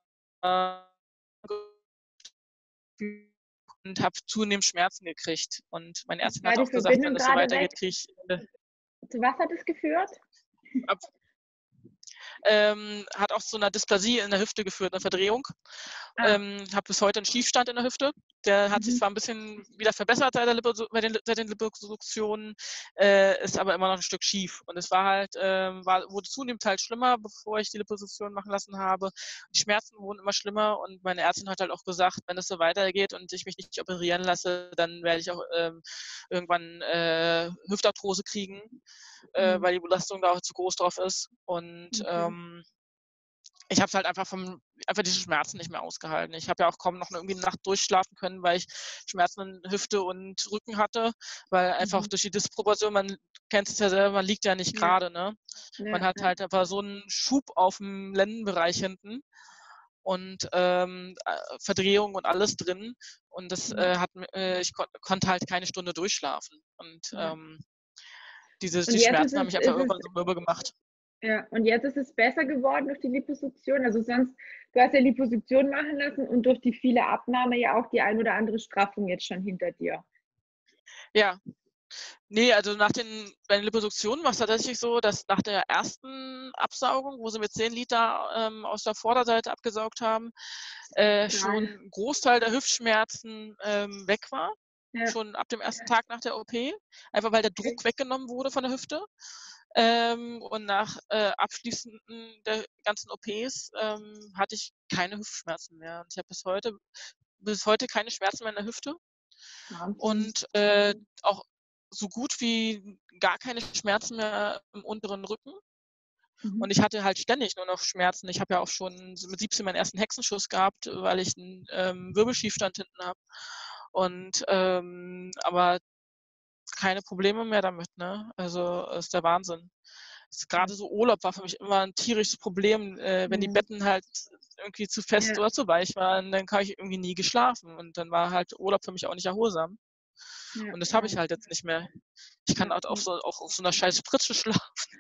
und habe zunehmend Schmerzen gekriegt. Und meine Jetzt Ärztin war hat die auch gesagt, wenn Verbindung das so gerade weitergeht, weg. kriege ich äh, Zu was hat es geführt? ab ähm, hat auch zu einer Dysplasie in der Hüfte geführt, eine Verdrehung. Ah. Ähm, habe bis heute einen Schiefstand in der Hüfte. Der hat sich Mhm. zwar ein bisschen wieder verbessert seit, der Lipo, bei den, seit den Liposuktionen, äh, ist aber immer noch ein Stück schief. Und es war halt, ähm, war, wurde zunehmend halt schlimmer, bevor ich die Liposuktion machen lassen habe. Die Schmerzen wurden immer schlimmer und meine Ärztin hat halt auch gesagt, wenn es so weitergeht und ich mich nicht operieren lasse, dann werde ich auch ähm, irgendwann äh, Hüftarthrose kriegen, äh, Mhm. weil die Belastung da auch zu groß drauf ist. Und Okay. ähm, ich habe es halt einfach vom einfach diese Schmerzen nicht mehr ausgehalten. Ich habe ja auch kaum noch irgendwie eine Nacht durchschlafen können, weil ich Schmerzen in Hüfte und Rücken hatte, weil einfach Mhm. durch die Disproportion, man kennt es ja selber, man liegt ja nicht Ja, gerade, ne? Man ja, hat ja. halt einfach so einen Schub auf dem Lendenbereich hinten und ähm, äh, Verdrehung und alles drin. Und das Ja, äh, hat äh, ich kon konnte halt keine Stunde durchschlafen. Und ja. ähm, diese Und die jetzt ist Schmerzen haben es mich einfach ist es irgendwann so mürbe gemacht. ja, und jetzt ist es besser geworden durch die Liposuktion? Also sonst du hast ja Liposuktion machen lassen und durch die viele Abnahme ja auch die ein oder andere Straffung jetzt schon hinter dir. Ja, Ne, also nach den bei den Liposuktionen war's tatsächlich so, dass nach der ersten Absaugung, wo sie mir zehn Liter, ähm, aus der Vorderseite abgesaugt haben, äh, schon Geil. 'n Großteil der Hüftschmerzen, ähm, weg war, Ja. schon ab dem ersten Tag nach der O P, einfach weil der Okay. Druck weggenommen wurde von der Hüfte. Ähm, und nach, äh, abschließenden der ganzen O Ps, ähm, hatte ich keine Hüftschmerzen mehr. Und ich habe bis heute bis heute keine Schmerzen mehr in der Hüfte Wahnsinn. und, äh, auch so gut wie gar keine Schmerzen mehr im unteren Rücken. Und Mhm. ich hatte halt ständig nur noch Schmerzen. Ich habe ja auch schon so mit siebzehn meinen ersten Hexenschuss gehabt, weil ich 'n, ähm, Wirbelschiefstand hinten habe. Und, ähm aber keine Probleme mehr damit, ne? Also, ist der Wahnsinn. Ist grade Krass. so Urlaub war für mich immer 'n tierisches Problem, äh, wenn die Mhm. Betten halt irgendwie zu fest Ja. oder zu weich waren, dann habe ich irgendwie nie geschlafen und dann war halt Urlaub für mich auch nicht erholsam. Ja, Und das habe ich ja. halt jetzt nicht mehr. Ich kann Ja, halt auf ja. so auch auf so 'ner scheiß Pritsche schlafen.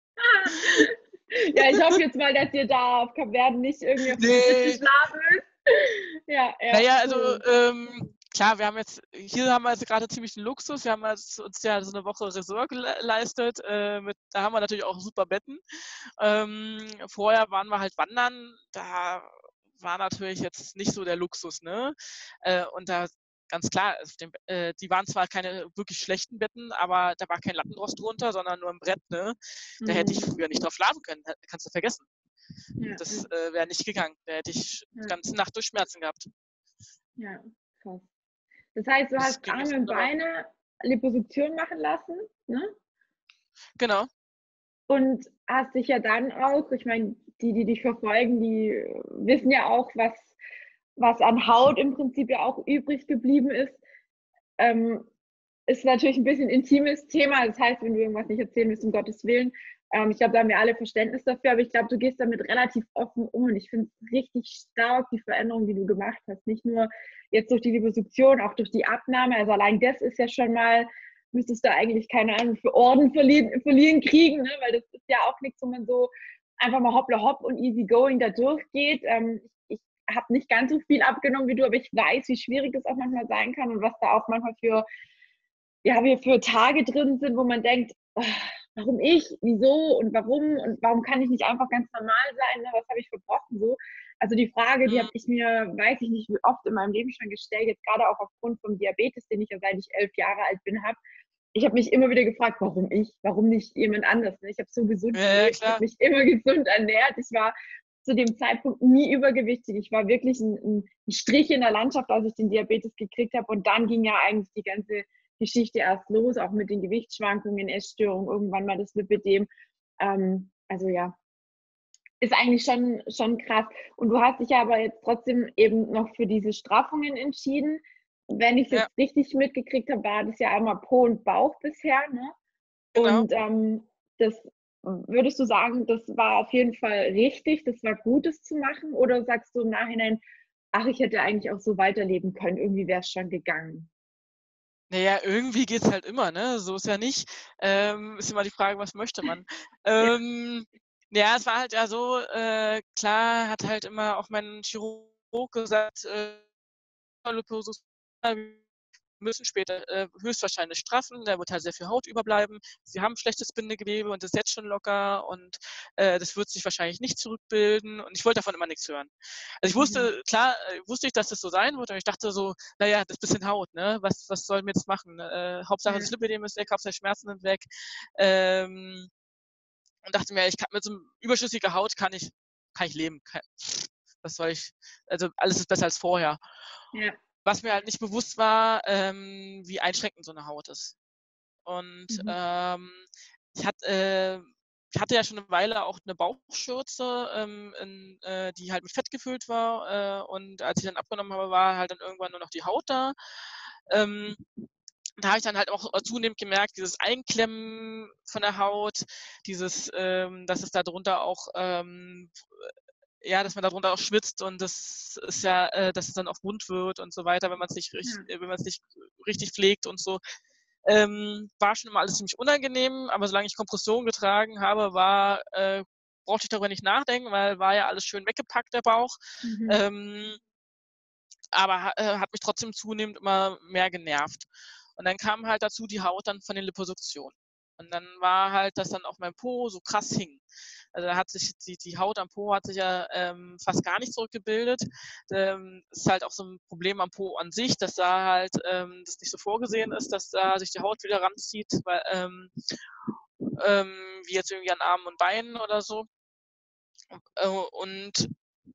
Ja, ich hoffe jetzt mal, dass ihr da auf Kapverden nicht irgendwie auf der Pritsche Ne. schlafen müsst. Ja, Na ja, ja, also, cool. ähm, klar, wir haben jetzt hier haben wir jetzt grade ziemlich den Luxus. Wir haben jetzt uns ja so 'ne Woche Resort geleistet, äh, mit da haben wir natürlich auch super Betten. Ähm, vorher waren wir halt wandern, da war natürlich jetzt nicht so der Luxus, ne? Äh, und da ganz klar, auf dem äh, die waren zwar keine wirklich schlechten Betten, aber da war kein Lattenrost drunter, sondern nur 'n Brett, ne? Da hätte ich Mhm. früher nicht drauf schlafen können, äh, kannst du vergessen. Ja, Das, ja. äh, wäre nicht gegangen. Da hätte ich die Ja. ganze Nacht durch Schmerzen gehabt. Ja, krass. Das heißt, du Das hast ging jetzt Arme und mittlerweile. Beine Liposuktion machen lassen, ne? Genau. Und hast dich ja dann auch ich meine, die, die dich verfolgen, die wissen ja auch, was was an Haut im Prinzip ja auch übrig geblieben ist. Ähm, ist natürlich 'n bisschen intimes Thema. Das heißt, wenn du irgendwas nicht erzählen willst, um Gottes Willen. Ähm, ich glaube, da haben wir alle Verständnis dafür, aber ich glaube, du gehst damit relativ offen um und ich finde es richtig stark, die Veränderung, die du gemacht hast. Nicht nur jetzt durch die Liposuktion, auch durch die Abnahme. Also, allein das ist ja schon mal müsstest du eigentlich, keine Ahnung, für Orden verliehen verliehen kriegen, ne? Weil das ist ja auch nix, wo man so einfach mal hoppla hopp und easy going da durchgeht. Ähm, ich ich habe nicht ganz so viel abgenommen wie du, aber ich weiß, wie schwierig das auch manchmal sein kann und was da auch manchmal für ja, wie für Tage drin sind, wo man denkt: „Warum ich? Wieso und warum und warum kann ich nicht einfach ganz normal sein, ne? Was habe ich verbrochen?“ So. Also, die Frage, die habe Mhm. ich mir, weiß ich nicht, wie oft in meinem Leben schon gestellt, jetzt grade auch aufgrund vom Diabetes, den ich ja seit ich elf Jahre alt bin, habe. Ich habe mich immer wieder gefragt: „Warum ich? Warum nicht jemand anders?“ Ne? Ich habe so gesund Ja, ja, gelebt, ich habe klar. mich immer gesund ernährt. Ich war zu dem Zeitpunkt nie übergewichtig. Ich war wirklich 'n 'n 'n Strich in der Landschaft, als ich den Diabetes gekriegt habe. Und dann ging ja eigentlich die ganze Geschichte erst los, auch mit den Gewichtsschwankungen, Essstörungen, irgendwann mal das Lipödem. Ähm, also ja. Ist eigentlich schon schon krass. Und du hast dich ja aber jetzt trotzdem eben noch für diese Straffungen entschieden. Wenn ich's Ja. jetzt richtig mitgekriegt habe, war das ja einmal Po und Bauch bisher, ne? Genau. Und, ähm, das würdest du sagen, das war auf jeden Fall richtig, das war gut, das zu machen? Oder sagst du im Nachhinein: „Ach, ich hätte eigentlich auch so weiterleben können, irgendwie wäre es schon gegangen?“ Na ja, irgendwie geht's halt immer, ne? So ist ja nicht. Ähm, ist immer die Frage, was möchte man? Ja. Ähm, ja, es war halt ja so, äh, klar hat halt immer auch mein Chirurg gesagt, äh, müssen später, äh, höchstwahrscheinlich straffen, da wird halt sehr viel Haut überbleiben. Sie haben schlechtes Bindegewebe und ist jetzt schon locker und, äh, das wird sich wahrscheinlich nicht zurückbilden und ich wollte davon immer nix hören. Also, ich Mhm. wusste klar, äh, wusste ich, dass das so sein wird und ich dachte so: „Na ja, das bisschen Haut, ne? Was was sollen wir jetzt machen? Äh, Hauptsache das Ja. Lipödem ist weg, Hauptsache Schmerzen sind weg.“ Ähm, und dachte mir: „Ich kann mit so 'm überschüssiger Haut kann ich kann ich leben. Kei was soll ich also, alles ist besser als vorher.“ Ja. Was mir halt nicht bewusst war, ähm, wie einschränkend so 'ne Haut ist. Und, Mhm. ähm, ich hatte äh, ich hatte ja schon 'ne Weile auch 'ne Bauchschürze, ähm, in äh, die halt mit Fett gefüllt war, äh, und als ich dann abgenommen habe, war halt dann irgendwann nur noch die Haut da. Ähm, da habe ich dann halt auch zunehmend gemerkt, dieses Einklemmen von der Haut, dieses, ähm dass es da drunter auch, ähm ja, dass man da drunter auch schwitzt und das ist ja äh, dass es dann auch wund wird und so weiter, wenn man's nicht rich Ja. wenn man's nicht richtig pflegt und so. Ähm, war schon immer alles ziemlich unangenehm, aber solange ich Kompression getragen habe, war äh, brauchte ich darüber nicht nachdenken, weil war ja alles schön weggepackt, der Bauch. Mhm. Ähm aber ha äh, hat mich trotzdem zunehmend immer mehr genervt. Und dann kam halt dazu die Haut dann von den Liposuktionen. Und dann war halt, dass dann auf meinem Po so krass hing. Also da hat sich die, die Haut am Po hat sich ja ähm, fast gar nicht zurückgebildet. Ähm, ist halt auch so ein Problem am Po an sich, dass da halt ähm, das nicht so vorgesehen ist, dass da sich die Haut wieder ranzieht, weil, ähm, ähm, wie jetzt irgendwie an Armen und Beinen oder so. Äh, und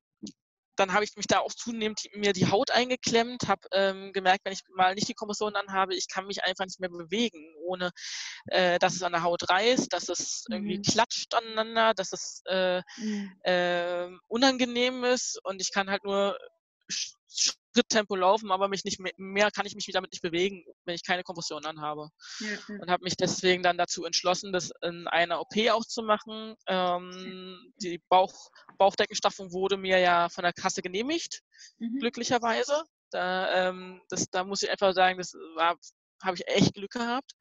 dann habe ich mich da auch zunehmend die, mir die Haut eingeklemmt, habe ähm, gemerkt, wenn ich mal nicht die Kompression anhabe, ich kann mich einfach nicht mehr bewegen, ohne äh, dass es an der Haut reißt, dass es irgendwie Mhm. klatscht aneinander, dass es äh, Mhm. äh, unangenehm ist und ich kann halt nur Sch- Schritttempo laufen, aber mich nicht mehr, mehr kann ich mich damit nicht bewegen, wenn ich keine Kompression anhabe. Ja, ja. Und habe mich deswegen dann dazu entschlossen, das in einer O P auch zu machen. Ähm, die Bauch, Bauchdeckenstraffung wurde mir ja von der Kasse genehmigt, Mhm. glücklicherweise. Da, ähm, das, da muss ich einfach sagen, das war, habe ich echt Glück gehabt.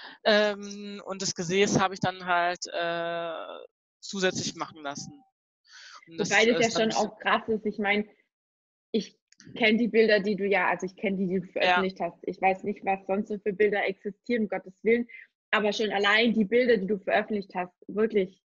Ähm, und das Gesäß habe ich dann halt äh, zusätzlich machen lassen. Und das Wobei das ja ist dann schon bestimmt, auch krass ist. Ich meine, ich kenne die Bilder, die du ja, also ich kenne die, die du ja, veröffentlicht hast. Ich weiß nicht, was sonst so für Bilder existieren, um Gottes Willen. Aber schon allein die Bilder, die du veröffentlicht hast, wirklich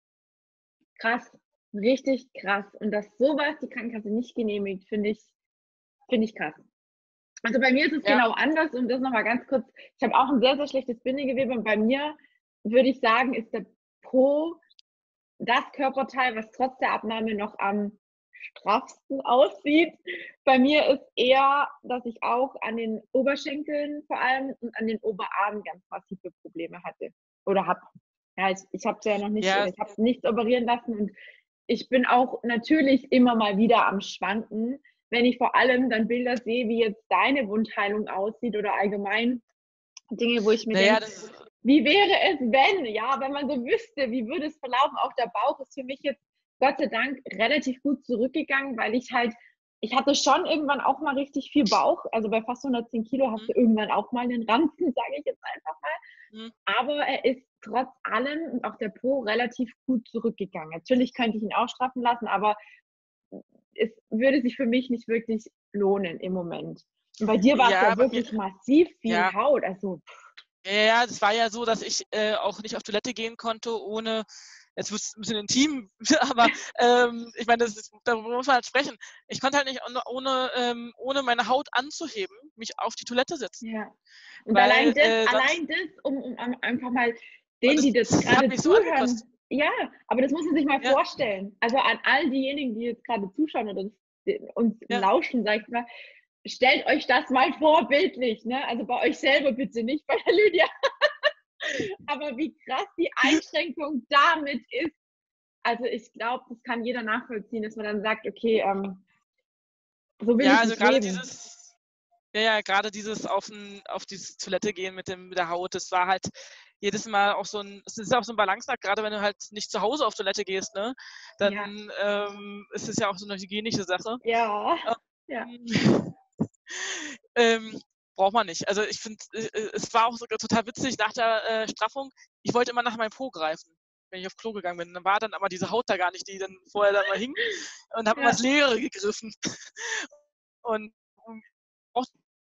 krass, richtig krass. Und dass sowas die Krankenkasse nicht genehmigt, finde ich, finde ich krass. Also bei mir ist es ja, genau anders und das nochmal ganz kurz. Ich habe auch ein sehr, sehr schlechtes Bindegewebe und bei mir würde ich sagen, ist der Po das Körperteil, was trotz der Abnahme noch am straffsten aussieht. Bei mir ist eher, dass ich auch an den Oberschenkeln vor allem und an den Oberarmen ganz massive Probleme hatte oder habe. Ja, ich, ich habe es ja noch nicht ja, oder ich habe nichts operieren lassen und ich bin auch natürlich immer mal wieder am Schwanken, wenn ich vor allem dann Bilder sehe, wie jetzt deine Wundheilung aussieht oder allgemein Dinge, wo ich mir naja, denke, das ist, wie wäre es, wenn, ja, wenn man so wüsste, wie würde es verlaufen? Auch der Bauch ist für mich jetzt Gott sei Dank relativ gut zurückgegangen, weil ich halt, ich hatte schon irgendwann auch mal richtig viel Bauch. Also bei fast hundertzehn Kilo hast hm, du irgendwann auch mal einen Ranzen, sage ich jetzt einfach mal. hm. Aber er ist trotz allem und auch der Po relativ gut zurückgegangen. Natürlich könnte ich ihn auch straffen lassen, aber es würde sich für mich nicht wirklich lohnen im Moment. Und bei dir war es Ja, ja bei mir, wirklich massiv viel ja, Haut. Also, ja, ja, das war ja so, dass ich äh, auch nicht auf Toilette gehen konnte, ohne, jetzt wird es ein bisschen intim, aber ähm, ich meine, das ist, darüber muss man halt sprechen. Ich konnte halt nicht ohne, ohne, ähm, ohne meine Haut anzuheben, mich auf die Toilette setzen, ja. Und weil allein das, äh, sonst, allein das, um, um einfach mal und denen, das, die das das hat gerade mich so zuhören, angekostet. ja, aber das muss man sich mal Ja, vorstellen. Also an all diejenigen, die jetzt gerade zuschauen oder uns ja. lauschen, sag ich mal, stellt euch das mal vor, bildlich, ne? Also bei euch selber bitte, nicht bei der Lydia. Aber wie krass die Einschränkung damit ist. Also ich glaube, das kann jeder nachvollziehen, dass man dann sagt, okay, ähm, so will Ja, ich also nicht gerade leben. dieses, ja, ja, gerade dieses auf, n, auf die Toilette gehen mit, dem, mit der Haut, das war halt jedes Mal auch so ein, es ist auch so ein Balanceakt, gerade wenn du halt nicht zu Hause auf Toilette gehst, ne, Ja, dann ähm, ist es ja auch so eine hygienische Sache. ja, ja. Ähm, ähm, braucht man nicht. Also ich finde, äh, es war auch sogar total witzig nach der äh, Straffung, ich wollte immer nach meinem Po greifen, wenn ich auf Klo gegangen bin. Dann war dann aber diese Haut da gar nicht, die dann vorher da mal hing und habe immer Ja. das Leere gegriffen. Und um auch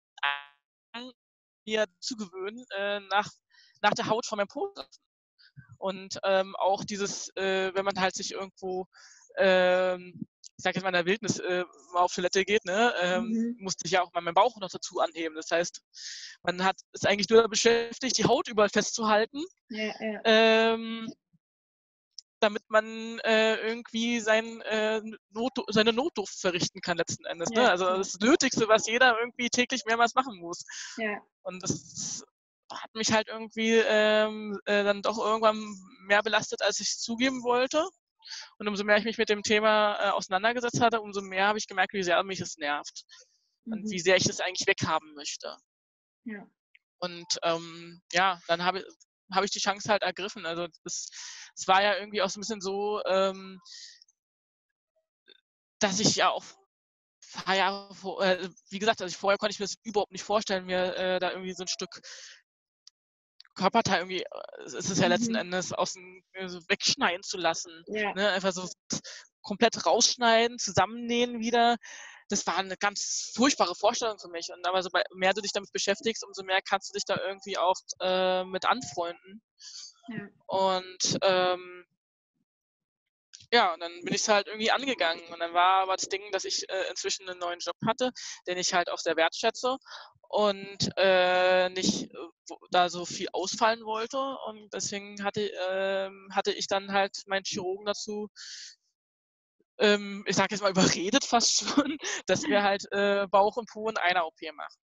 mir zu gewöhnen, äh, nach, nach der Haut von meinem Po. Und ähm, auch dieses, äh, wenn man halt sich irgendwo, ähm, ich sag jetzt mal in der Wildnis, äh, mal auf Toilette geht, ne, ähm, Mhm. musste ich ja auch mal meinen Bauch noch dazu anheben. Das heißt, man hat ist eigentlich nur beschäftigt, die Haut überall festzuhalten, Ja, ja, ähm, damit man äh, irgendwie sein, äh, Not, seine Notdurft verrichten kann letzten Endes. Ne? ja, Also ja, das Nötigste, was jeder irgendwie täglich mehrmals machen muss. ja. Und das hat mich halt irgendwie ähm, äh, dann doch irgendwann mehr belastet, als ich zugeben wollte. Und umso mehr ich mich mit dem Thema äh, auseinandergesetzt hatte, umso mehr habe ich gemerkt, wie sehr mich es nervt. Und Mhm. wie sehr ich es eigentlich weghaben möchte. Ja. Und ähm, ja, dann habe habe ich die Chance halt ergriffen. Also es, es war ja irgendwie auch so ein bisschen so, ähm, dass ich ja auch ein paar Jahre vor, äh, wie gesagt, also ich, vorher konnte ich mir das überhaupt nicht vorstellen, mir äh, da irgendwie so ein Stück Körperteil irgendwie, äh, es ist ja letzten Mhm. Endes aus dem, äh, so wegschneiden zu lassen. Ja. Ne? Einfach so komplett rausschneiden, zusammennähen wieder. das war eine ganz furchtbare Vorstellung für mich. Und aber so bei mehr du dich damit beschäftigst, umso mehr kannst du dich da irgendwie auch äh, mit anfreunden. Ja. Und ähm, ja, und dann bin ich es halt irgendwie angegangen. Und dann war aber das Ding, dass ich äh, inzwischen einen neuen Job hatte, den ich halt auch sehr wertschätze und äh, nicht äh, wo- da so viel ausfallen wollte. Und deswegen hatte, ähm, hatte ich dann halt meinen Chirurgen dazu, ähm, ich sage jetzt mal überredet fast schon, dass wir halt äh, Bauch und Po in einer O P machen.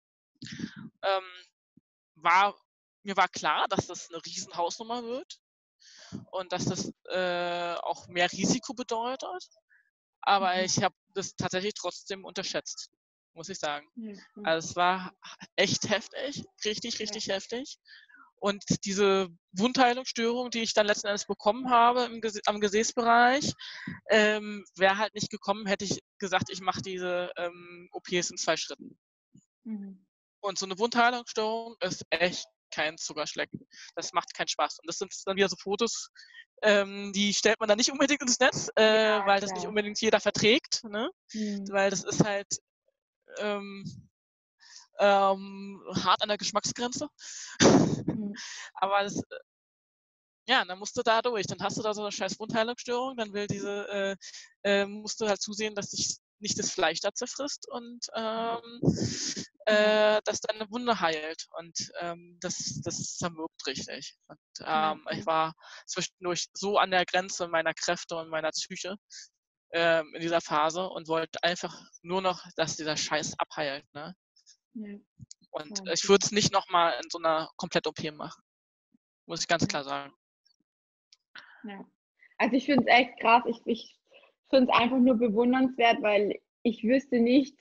Ähm, war, mir war klar, dass das eine riesen Hausnummer wird und dass das äh, auch mehr Risiko bedeutet. Aber Mhm. ich habe das tatsächlich trotzdem unterschätzt, muss ich sagen. Ja. Ja. Also es war echt heftig, richtig, Ja. richtig heftig. Und diese Wundheilungsstörung, die ich dann letzten Endes bekommen habe im Ges am Gesäßbereich, ähm, wäre halt nicht gekommen, hätte ich gesagt, ich mache diese ähm, O Ps in zwei Schritten. Mhm. Und so eine Wundheilungsstörung ist echt kein Zuckerschlecken. Das macht keinen Spaß. Und das sind dann wieder so Fotos, ähm, die stellt man dann nicht unbedingt ins Netz, äh, Ja, weil das nicht klar. unbedingt jeder verträgt, ne? Mhm. Weil das ist halt ähm, ähm, hart an der Geschmacksgrenze. Mhm. Aber das, ja, dann musst du da durch. Dann hast du da so eine scheiß Wundheilungsstörung, dann will diese, äh, äh, musst du halt zusehen, dass dich nicht das Fleisch da zerfrisst und ähm, Ja. äh, dass deine Wunde heilt. Und ähm, das, das zermürbt richtig. Und Ja. ähm, ich Ja. war zwischendurch so an der Grenze meiner Kräfte und meiner Psyche ähm, in dieser Phase und wollte einfach nur noch, dass dieser Scheiß abheilt. Ne? Ja. Und ich würde Wahnsinn. es nicht nochmal in so einer Komplett-O P machen, muss ich ganz Ja. klar sagen. Ja. Also ich finde es echt krass. Ich, ich finde es einfach nur bewundernswert, weil ich wüsste nicht,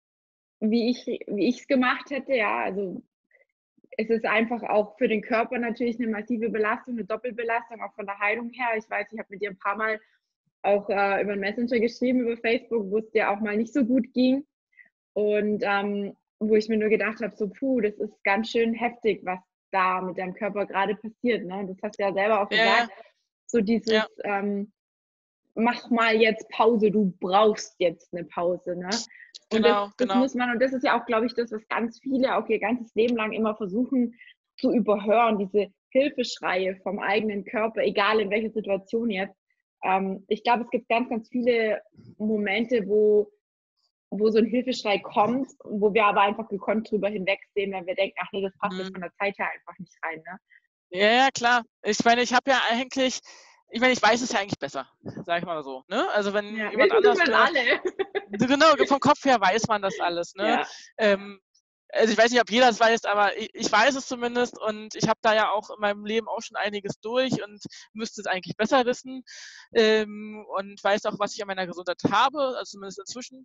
wie ich wie ich es gemacht hätte, ja. Also es ist einfach auch für den Körper natürlich eine massive Belastung, eine Doppelbelastung, auch von der Heilung her. Ich weiß, ich habe mit dir ein paar Mal auch äh, über 'n Messenger geschrieben, über Facebook, wo es dir auch mal nicht so gut ging. Und ähm, wo ich mir nur gedacht habe, so, puh, das ist ganz schön heftig, was da mit deinem Körper gerade passiert. Ne? Das hast du ja selber auch Ja, ja, gesagt. So dieses, ja, ähm, mach mal jetzt Pause, du brauchst jetzt eine Pause. Ne? Und das, genau, das genau. muss man, und das ist ja auch, glaube ich, das, was ganz viele auch ihr ganzes Leben lang immer versuchen zu überhören, diese Hilfeschreie vom eigenen Körper, egal in welcher Situation jetzt. Ähm, ich glaube, es gibt ganz, ganz viele Momente, wo wo so ein Hilfeschrei kommt, wo wir aber einfach gekonnt drüber hinwegsehen, weil wir denken, ach nee, das passt jetzt Mhm. von der Zeit her einfach nicht rein. Ne? Ja, ja, klar. Ich meine, ich habe ja eigentlich, ich meine, ich weiß es ja eigentlich besser, sage ich mal so. Ne? Also wenn Ja, jemand wissen tun anders, wir es der, alle. genau, vom Kopf her weiß man das alles. Ne? Ja. Ähm, also ich weiß nicht, ob jeder es weiß, aber ich, ich weiß es zumindest und ich habe da ja auch in meinem Leben auch schon einiges durch und müsste es eigentlich besser wissen ähm, und weiß auch, was ich an meiner Gesundheit habe, also zumindest inzwischen.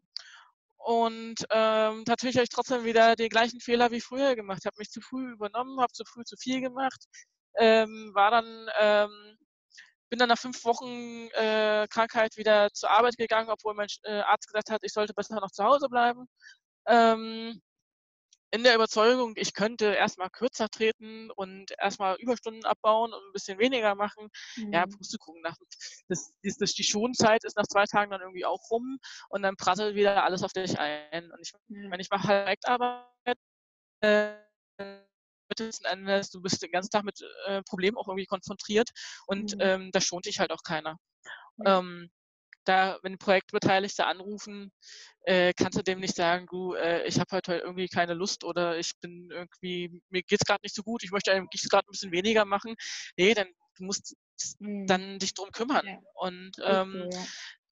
Und ähm, natürlich habe ich trotzdem wieder den gleichen Fehler wie früher gemacht. Habe mich zu früh übernommen, habe zu früh zu viel gemacht, ähm, war dann, ähm, bin dann nach fünf Wochen äh, Krankheit wieder zur Arbeit gegangen, obwohl mein äh, Arzt gesagt hat, ich sollte besser noch zu Hause bleiben. Ähm, in der Überzeugung, ich könnte erstmal kürzer treten und erstmal Überstunden abbauen und ein bisschen weniger machen. Ja, Mhm. Pustekuchen. Nach, das, das, das, die Schonzeit ist nach zwei Tagen dann irgendwie auch rum und dann prasselt wieder alles auf dich ein. Und ich Ja. meine, ich mache halt Direktarbeit. Äh, letzten Endes, du bist den ganzen Tag mit äh, Problemen auch irgendwie konfrontiert und Mhm. ähm, da schont dich halt auch keiner. Ja. Ähm, da, wenn Projektbeteiligte anrufen, äh, kannst du dem nicht sagen, du, äh, ich habe heute irgendwie keine Lust oder ich bin irgendwie, mir geht's gerade nicht so gut, ich möchte eigentlich gerade ein bisschen weniger machen. Nee, dann du musst Mhm. dann dich drum kümmern. Ja. Und Ist ähm, so, ja.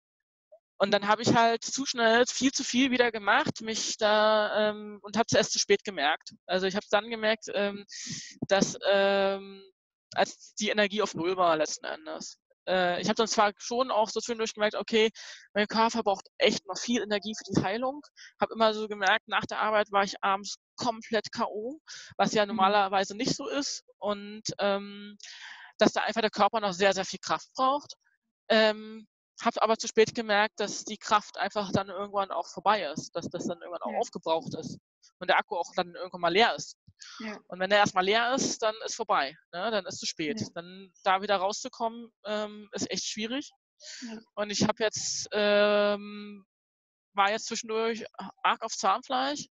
und dann habe ich halt zu schnell viel zu viel wieder gemacht, mich da ähm, und habe es erst zu spät gemerkt. Also ich habe dann gemerkt, ähm, dass ähm, als die Energie auf Null war letzten Endes. Äh, ich habe dann zwar schon auch so zwischendurch gemerkt, okay, mein Körper braucht echt noch viel Energie für die Heilung. Habe immer so gemerkt, nach der Arbeit war ich abends komplett K O, was ja Mhm. normalerweise nicht so ist. Und ähm, dass da einfach der Körper noch sehr, sehr viel Kraft braucht. Ähm, habe aber zu spät gemerkt, dass die Kraft einfach dann irgendwann auch vorbei ist, dass das dann irgendwann auch Ja. aufgebraucht ist und der Akku auch dann irgendwann mal leer ist. Ja. Und wenn der erstmal leer ist, dann ist vorbei, ne? Dann ist zu spät. Ja. Dann da wieder rauszukommen, ähm, ist echt schwierig. Ja. Und ich habe jetzt ähm, war jetzt zwischendurch arg auf Zahnfleisch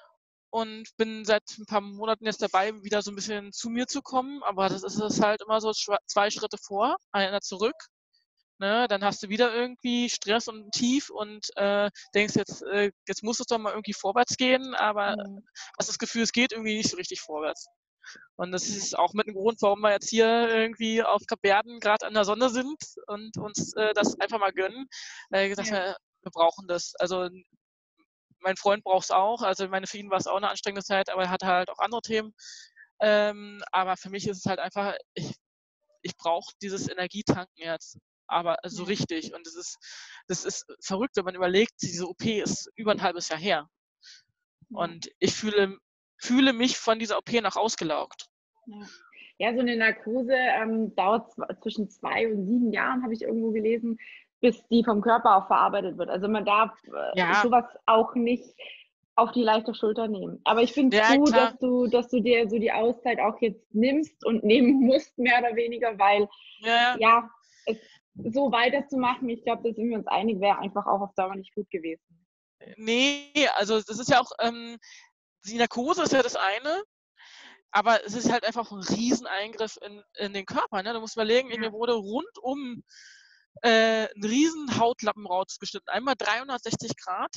und bin seit ein paar Monaten jetzt dabei, wieder so ein bisschen zu mir zu kommen, aber das ist es halt immer so schwa zwei Schritte vor, einer zurück, ne? Dann hast du wieder irgendwie Stress und 'n Tief und, äh, denkst jetzt, äh, jetzt muss es doch mal irgendwie vorwärts gehen, aber Mhm. hast das Gefühl, es geht irgendwie nicht so richtig vorwärts. Und das Ja. ist auch mit 'n Grund, warum wir jetzt hier irgendwie auf Kapverden grad an der Sonne sind und uns, äh, das einfach mal gönnen, weil wir gesagt Ja. haben: „Wir brauchen das.“ Also, mein Freund braucht's auch. Also, ich meine, für ihn war's auch 'ne anstrengende Zeit, aber er hatte halt auch andere Themen. Ähm, aber für mich ist es halt einfach, ich ich brauche dieses Energietanken jetzt, aber so Ja. richtig. Und das ist das ist verrückt, wenn man überlegt, diese O P ist über 'n halbes Jahr her. Ja. Und ich fühle fühle mich von dieser O P noch ausgelaugt. Ja. Ja, so 'ne Narkose, ähm, dauert zw zwischen zwei und sieben Jahren, habe ich irgendwo gelesen, bis die vom Körper auch verarbeitet wird. Also, man darf, äh, Ja, so was auch nicht auf die leichte Schulter nehmen. Aber ich finde es ja gut, klar. dass du dass du dir so die Auszeit auch jetzt nimmst und nehmen musst, mehr oder weniger, weil, Ja, ja. ja, es so weiterzumachen, ich glaube, da sind wir uns einig, wäre einfach auch auf Dauer nicht gut gewesen. Ne, also das ist ja auch, ähm die Narkose ist ja das eine, aber es ist halt einfach 'n Rieseneingriff in in den Körper, ne? Du musst überlegen, in Ja. mir wurde rundum, äh, 'n riesen Hautlappen rausgeschnitten, einmal dreihundertsechzig Grad.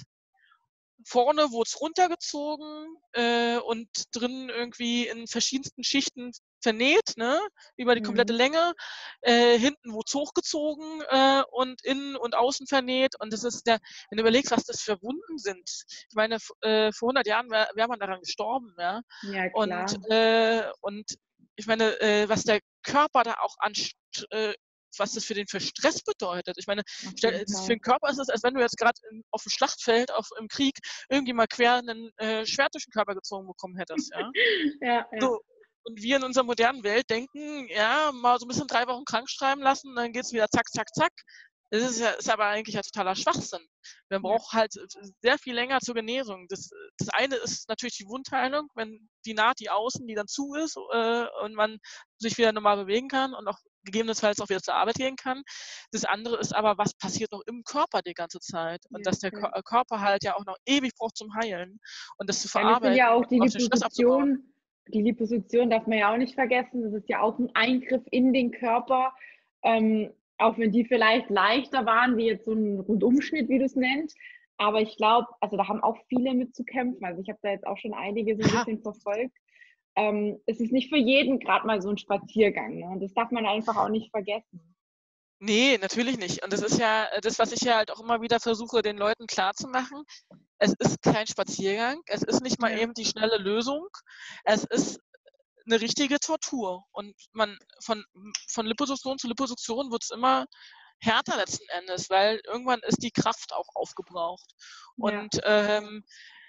Vorne wurd's runtergezogen, äh, und drinnen irgendwie in verschiedensten Schichten vernäht, ne, über die komplette Mhm. Länge. Äh, hinten wurd's hochgezogen, äh, und innen und außen vernäht. Und das ist der wenn du überlegst, was das für Wunden sind. Ich meine, v äh, vor hundert Jahren wär wäre man daran gestorben, ja. Ja, Und, klar. äh und ich meine, äh, was der Körper da auch an st äh, was das für den für Stress bedeutet. Ich meine, Auf stell jeden das für Fall. den Körper ist es, als wenn du jetzt grad in auf'm Schlachtfeld auf im Krieg irgendwie mal quer 'nen, äh, Schwert durch den Körper gezogen bekommen hättest, ja? Ja, ja. So, und wir in unserer modernen Welt denken, ja, mal so 'n bisschen drei Wochen krankschreiben lassen, dann geht's wieder zack, zack, zack. Das ist ja ist aber eigentlich ja totaler Schwachsinn. Man Ja. braucht halt sehr viel länger zur Genesung. Das das eine ist natürlich die Wundheilung, wenn die Naht, die außen, die dann zu ist, äh, und man sich wieder normal bewegen kann und auch gegebenenfalls auch wieder zur Arbeit gehen kann. Das andere ist aber, was passiert noch im Körper die ganze Zeit und Ja, dass der Kö ja. Körper halt ja auch noch ewig braucht zum Heilen und das zu Ja, und es sind ja verarbeiten auch und die auch den Stress abzubauen. Liposuktion die Liposuktion darf man ja auch nicht vergessen. Das ist ja auch 'n Eingriff in den Körper, ähm, auch wenn die vielleicht leichter waren wie jetzt so 'n Rundumschnitt, wie du's nennst. Aber ich glaube, also, da haben auch viele mit zu kämpfen. Also, ich habe da jetzt auch schon einige so 'n Ja. bisschen verfolgt. Ähm, es ist nicht für jeden grad mal so 'n Spaziergang, ne? Und das darf man einfach auch nicht vergessen. Ne, natürlich nicht. Und das ist ja äh, das, was ich ja halt auch immer wieder versuche, den Leuten klarzumachen. Es ist kein Spaziergang. Es ist nicht mal Ja. eben die schnelle Lösung. Es ist 'ne richtige Tortur. Und man von von Liposuktion zu Liposuktion wird's immer härter letzten Endes, weil irgendwann ist die Kraft auch aufgebraucht. Ja. Und, ähm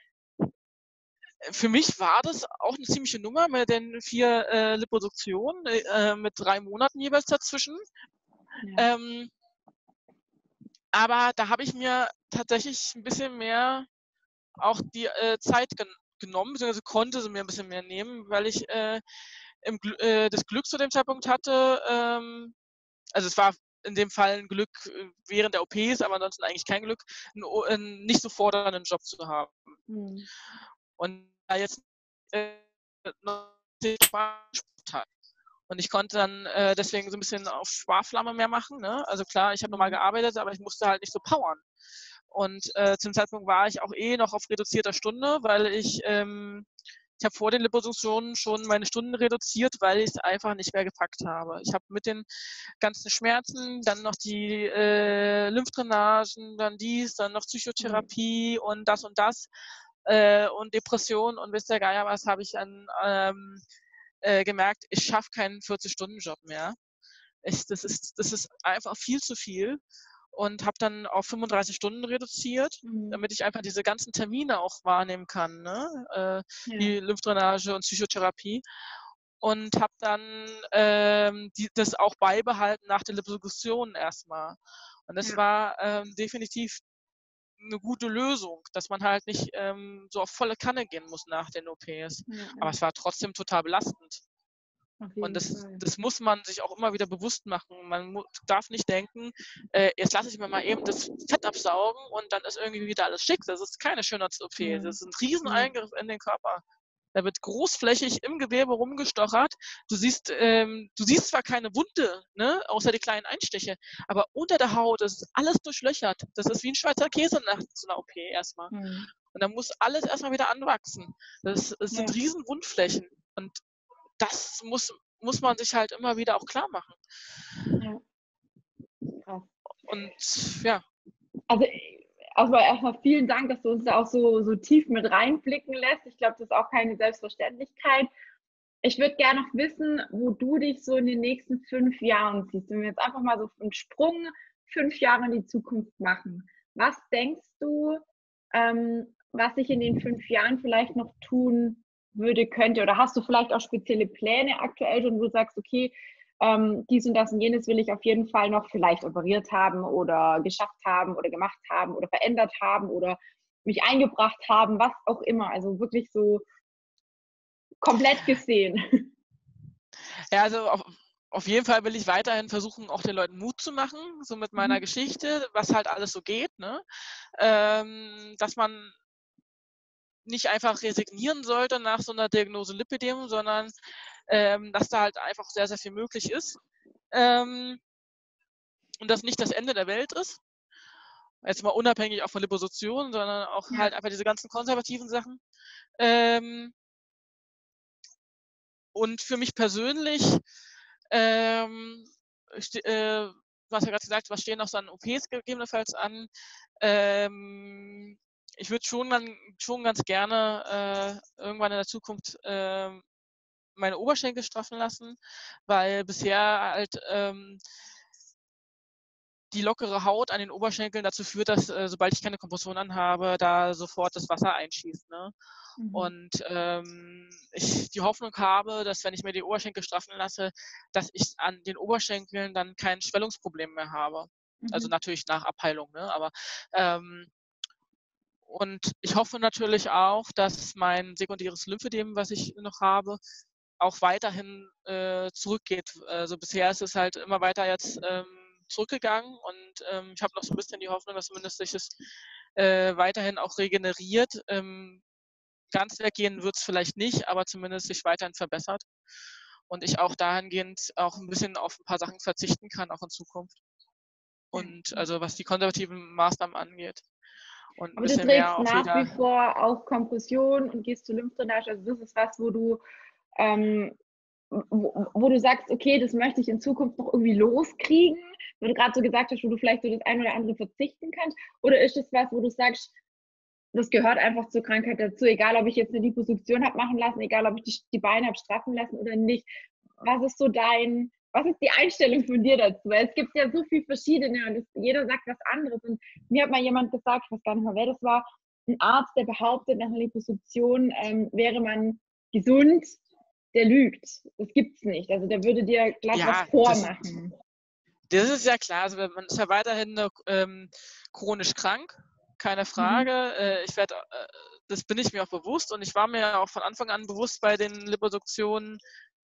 für mich war das auch 'ne ziemliche Nummer mit den vier, äh, Liposuktionen, äh, mit drei Monaten jeweils dazwischen. Ja. Ähm aber da habe ich mir tatsächlich 'n bisschen mehr auch die, äh, Zeit gen genommen, beziehungsweise konnte sie mir 'n bisschen mehr nehmen, weil ich, äh, im Gl äh, das Glück zu dem Zeitpunkt hatte, ähm also, es war in dem Fall 'n Glück, äh, während der O Ps, aber ansonsten eigentlich kein Glück, 'n o 'n nicht so fordernden Job zu haben. Mhm. Und da jetzt, äh, und ich konnte dann, äh, deswegen so 'n bisschen auf Sparflamme mehr machen, ne? Also, klar, ich habe normal Mhm. gearbeitet, aber ich musste halt nicht so powern. Und, äh, zum Zeitpunkt war ich auch eh noch auf reduzierter Stunde, weil ich, ähm ich habe vor den Liposuktionen schon meine Stunden reduziert, weil ich's einfach nicht mehr gepackt habe. Ich habe mit den ganzen Schmerzen, dann noch die, äh, Lymphdrainagen, dann dies, dann noch Mhm. Psychotherapie und das und das, äh, und Depression und weiß der Geier was, habe ich dann, ähm, äh, gemerkt, ich schaffe keinen vierzig-Stunden-Job mehr. Ich das ist das ist einfach viel zu viel und habe dann auf fünfunddreißig Stunden reduziert, Mhm. damit ich einfach diese ganzen Termine auch wahrnehmen kann, ne? Äh, Ja. die Lymphdrainage und Psychotherapie. Und habe dann, ähm, die das auch beibehalten nach der Liposuktion erst mal. Und das Ja. war, ähm, definitiv 'ne gute Lösung, dass man halt nicht, ähm, so auf volle Kanne gehen muss nach den O Ps. Ja, Aber ja. es war trotzdem total belastend. Auf Und jeden das, Fall. das muss man sich auch immer wieder bewusst machen. Man mu- darf nicht denken, äh, jetzt lasse ich mir mal eben das Fett absaugen und dann ist irgendwie wieder alles schick. Das ist keine Schönheits-O P. Ja. Das ist ein riesen Ja. Eingriff in den Körper. Da wird großflächig im Gewebe rumgestochert. Du siehst, ähm, du siehst zwar keine Wunde, ne, außer die kleinen Einstiche, aber unter der Haut ist alles durchlöchert. Das ist wie ein Schweizer Käse nach so einer O P erstmal. Mhm. Und dann muss alles erstmal wieder anwachsen. Das, das sind Ja. riesen Wundflächen. Und das muss, muss man sich halt immer wieder auch klar machen. Ja. Krass. Und ja, Also, also erstmal vielen Dank, dass du uns da auch so, so tief mit reinblicken lässt. Ich glaube, das ist auch keine Selbstverständlichkeit. Ich würde gerne noch wissen, wo du dich so in den nächsten fünf Jahren siehst. Wenn wir jetzt einfach mal so einen Sprung fünf Jahre in die Zukunft machen. Was denkst du, ähm, was sich in den fünf Jahren vielleicht noch tun würde, könnte? Oder hast du vielleicht auch spezielle Pläne aktuell schon, wo du sagst, okay, ähm, dies und das und jenes will ich auf jeden Fall noch vielleicht operiert haben oder geschafft haben oder gemacht haben oder verändert haben oder mich eingebracht haben, was auch immer. Also wirklich so komplett gesehen. ja also auf, auf jeden Fall will ich weiterhin versuchen, auch den Leuten Mut zu machen, so mit meiner Mhm. Geschichte, was halt alles so geht, ne? Ähm, dass man nicht einfach resignieren sollte nach so einer Diagnose Lipödem, sondern ähm, dass da halt einfach sehr, sehr viel möglich ist. Ähm, und das nicht das Ende der Welt ist. Jetzt mal unabhängig auch von Liposuktion, sondern auch Ja. halt einfach diese ganzen konservativen Sachen. Ähm, und für mich persönlich, ähm, ste- äh, du hast ja gerade gesagt, was stehen noch so an O Ps gegebenenfalls an? Ähm, ich würde schon, dann, schon ganz gerne äh, irgendwann in der Zukunft äh, meine Oberschenkel straffen lassen, weil bisher halt ähm, die lockere Haut an den Oberschenkeln dazu führt, dass äh, sobald ich keine Kompression anhabe, da sofort das Wasser einschießt. Ne? Mhm. Und ähm, ich die Hoffnung habe, dass wenn ich mir die Oberschenkel straffen lasse, dass ich an den Oberschenkeln dann kein Schwellungsproblem mehr habe. Also Mhm. natürlich nach Abheilung, ne? Aber ähm, und ich hoffe natürlich auch, dass mein sekundäres Lymphödem, was ich noch habe, auch weiterhin äh, zurückgeht. Also bisher ist es halt immer weiter jetzt ähm, zurückgegangen und ähm, ich habe noch so ein bisschen die Hoffnung, dass zumindest sich es äh, weiterhin auch regeneriert. Ähm, ganz weggehen wird es vielleicht nicht, aber zumindest sich weiterhin verbessert und ich auch dahingehend auch ein bisschen auf ein paar Sachen verzichten kann, auch in Zukunft. Und also was die konservativen Maßnahmen angeht. Und ein Aber du bisschen mehr trägst auch nach wie wieder. vor auch Kompression und gehst zur Lymphdrainage. Also das ist was, wo du, ähm, wo, wo du sagst, okay, das möchte ich in Zukunft noch irgendwie loskriegen, weil du gerade so gesagt hast, wo du vielleicht so das eine oder andere verzichten kannst. Oder ist es was, wo du sagst, das gehört einfach zur Krankheit dazu, egal ob ich jetzt eine Liposuktion habe machen lassen, egal ob ich die, die Beine habe straffen lassen oder nicht. Was ist so dein, was ist die Einstellung von dir dazu? Weil es gibt ja so viele verschiedene und es, jeder sagt was anderes. Und mir hat mal jemand gesagt, ich weiß gar nicht mehr, wer das war, ein Arzt, der behauptet, nach einer Liposuktion ähm, wäre man gesund, der lügt. Das gibt's nicht. Also der würde dir glatt was Ja, das, vormachen. das ist ja klar. Also man ist ja weiterhin noch, ähm, chronisch krank, keine Mhm. Frage. Äh, ich werde, äh, das bin ich mir auch bewusst und ich war mir auch von Anfang an bewusst bei den Liposuktionen,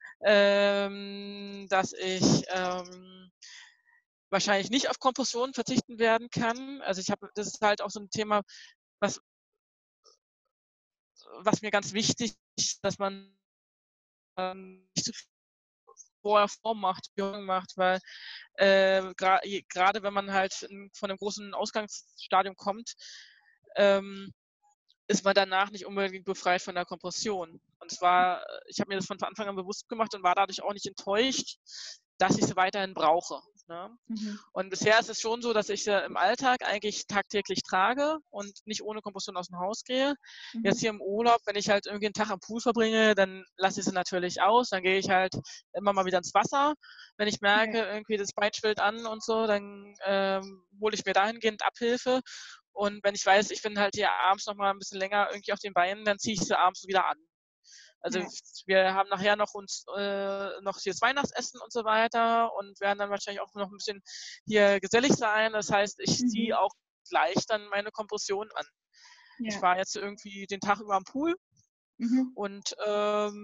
ähm, dass ich ähm, wahrscheinlich nicht auf Kompressionen verzichten werden kann. Also ich habe, das ist halt auch so ein Thema, was, was mir ganz wichtig ist, dass man ähm, nicht zu viel vorher vormacht, Jürgen macht, weil äh, gerade gra wenn man halt in, von einem großen Ausgangsstadium kommt, ähm, ist man danach nicht unbedingt befreit von der Kompression. Und zwar, ich habe mir das von Anfang an bewusst gemacht und war dadurch auch nicht enttäuscht, dass ich sie weiterhin brauche. Ne? Mhm. Und bisher ist es schon so, dass ich sie im Alltag eigentlich tagtäglich trage und nicht ohne Kompression aus dem Haus gehe. Mhm. Jetzt hier im Urlaub, wenn ich halt irgendwie einen Tag am Pool verbringe, dann lasse ich sie natürlich aus. Dann gehe ich halt immer mal wieder ins Wasser. Wenn ich merke, Ja. irgendwie das Bein schwillt an und so, dann ähm, hole ich mir dahingehend Abhilfe. Und wenn ich weiß, ich bin halt hier abends noch mal ein bisschen länger irgendwie auf den Beinen, dann ziehe ich sie abends wieder an. Also Ja. wir haben nachher noch uns äh, noch hier das Weihnachtsessen und so weiter und werden dann wahrscheinlich auch noch ein bisschen hier gesellig sein. Das heißt, ich ziehe Mhm. auch gleich dann meine Kompression an. Ich Ja. war jetzt irgendwie den Tag über am Pool Mhm. und ähm,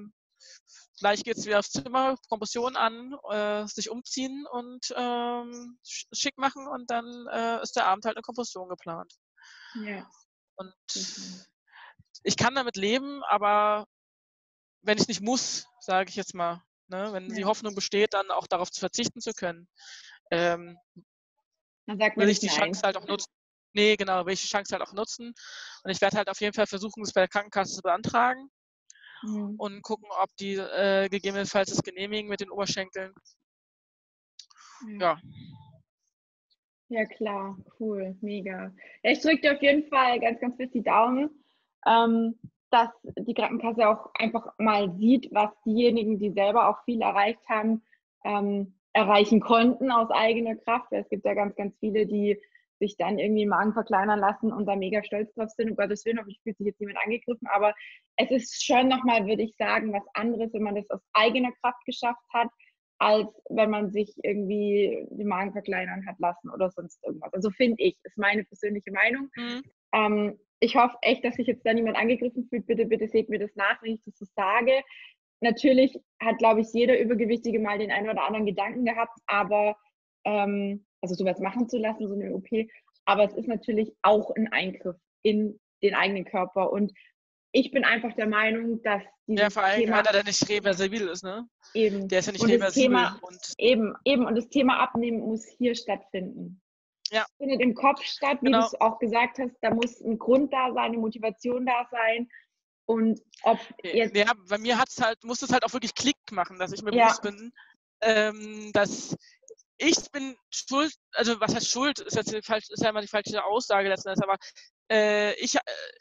gleich geht es wieder aufs Zimmer, Kompression an, äh, sich umziehen und ähm, schick machen und dann äh, ist der Abend halt eine Kompression geplant. Ja. Und Mhm. ich kann damit leben, aber wenn ich nicht muss, sage ich jetzt mal, ne, wenn Ja. die Hoffnung besteht, dann auch darauf zu verzichten zu können, ähm, Dann sagt man will ich nicht die nein. Chance halt auch nutzen. Nee, genau, will ich die Chance halt auch nutzen. Und ich werde halt auf jeden Fall versuchen, das bei der Krankenkasse zu beantragen Mhm. und gucken, ob die äh, gegebenenfalls es genehmigen mit den Oberschenkeln. Ja. Ja. Ja, klar, cool, mega. Ja, ich drücke dir auf jeden Fall ganz, ganz fest die Daumen, ähm, dass die Krankenkasse auch einfach mal sieht, was diejenigen, die selber auch viel erreicht haben, ähm, erreichen konnten aus eigener Kraft. Weil es gibt ja ganz, ganz viele, die sich dann irgendwie den Magen verkleinern lassen und da mega stolz drauf sind. Um Gottes Willen, hoffentlich fühlt sich jetzt niemand angegriffen, aber es ist schon nochmal, würde ich sagen, was anderes, wenn man das aus eigener Kraft geschafft hat, als wenn man sich irgendwie den Magen verkleinern hat lassen oder sonst irgendwas. Also finde ich, ist meine persönliche Meinung. Mhm. Ähm, ich hoffe echt, dass sich jetzt da niemand angegriffen fühlt. Bitte, bitte seht mir das nach, wenn ich das so sage. Natürlich hat, glaube ich, jeder Übergewichtige mal den einen oder anderen Gedanken gehabt, aber ähm, also sowas machen zu lassen, so eine O P, aber es ist natürlich auch ein Eingriff in den eigenen Körper und ich bin einfach der Meinung, dass Ja, dieses vor allem Thema einer, der nicht reversibel ist, ne? eben Der ist ja nicht und das reversibel Thema und eben eben und das Thema Abnehmen muss hier stattfinden. ja, Findet im Kopf statt, wie du genau. es auch gesagt hast, da muss ein Grund da sein, eine Motivation da sein und ob jetzt Ja, bei mir hat's halt, muss es halt auch wirklich Klick machen, dass ich mir ja bewusst bin, ähm, dass ich bin schuld, also was heißt Schuld, ist jetzt die falsch, ist ja immer die falsche Aussage letzten Endes, aber äh, ich, äh,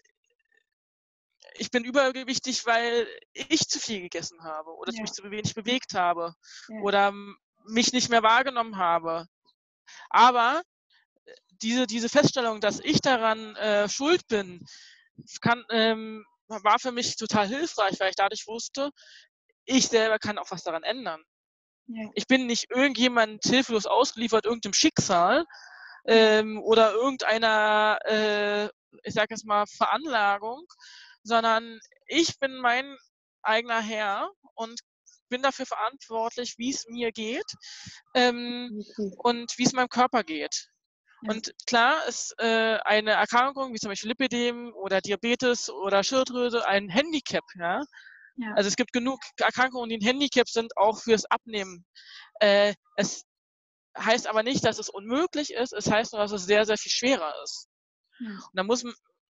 ich bin übergewichtig, weil ich zu viel gegessen habe oder ja mich zu wenig bewegt habe ja oder mich nicht mehr wahrgenommen habe. Aber diese, diese Feststellung, dass ich daran äh, schuld bin, kann, ähm, war für mich total hilfreich, weil ich dadurch wusste, ich selber kann auch was daran ändern. ja Ich bin nicht irgendjemand hilflos ausgeliefert, irgendeinem Schicksal ähm, oder irgendeiner, äh, ich sag jetzt mal, Veranlagung, sondern ich bin mein eigener Herr und bin dafür verantwortlich, wie es mir geht ähm, definitiv. und wie es meinem Körper geht. Ja. Und klar ist äh, eine Erkrankung wie zum Beispiel Lipidem oder Diabetes oder Schilddrüse ein Handicap. Ja? Ja. Also es gibt genug Erkrankungen, die ein Handicap sind, auch fürs Abnehmen. Äh, es heißt aber nicht, dass es unmöglich ist. Es heißt nur, dass es sehr, sehr viel schwerer ist. Ja. Und da muss man,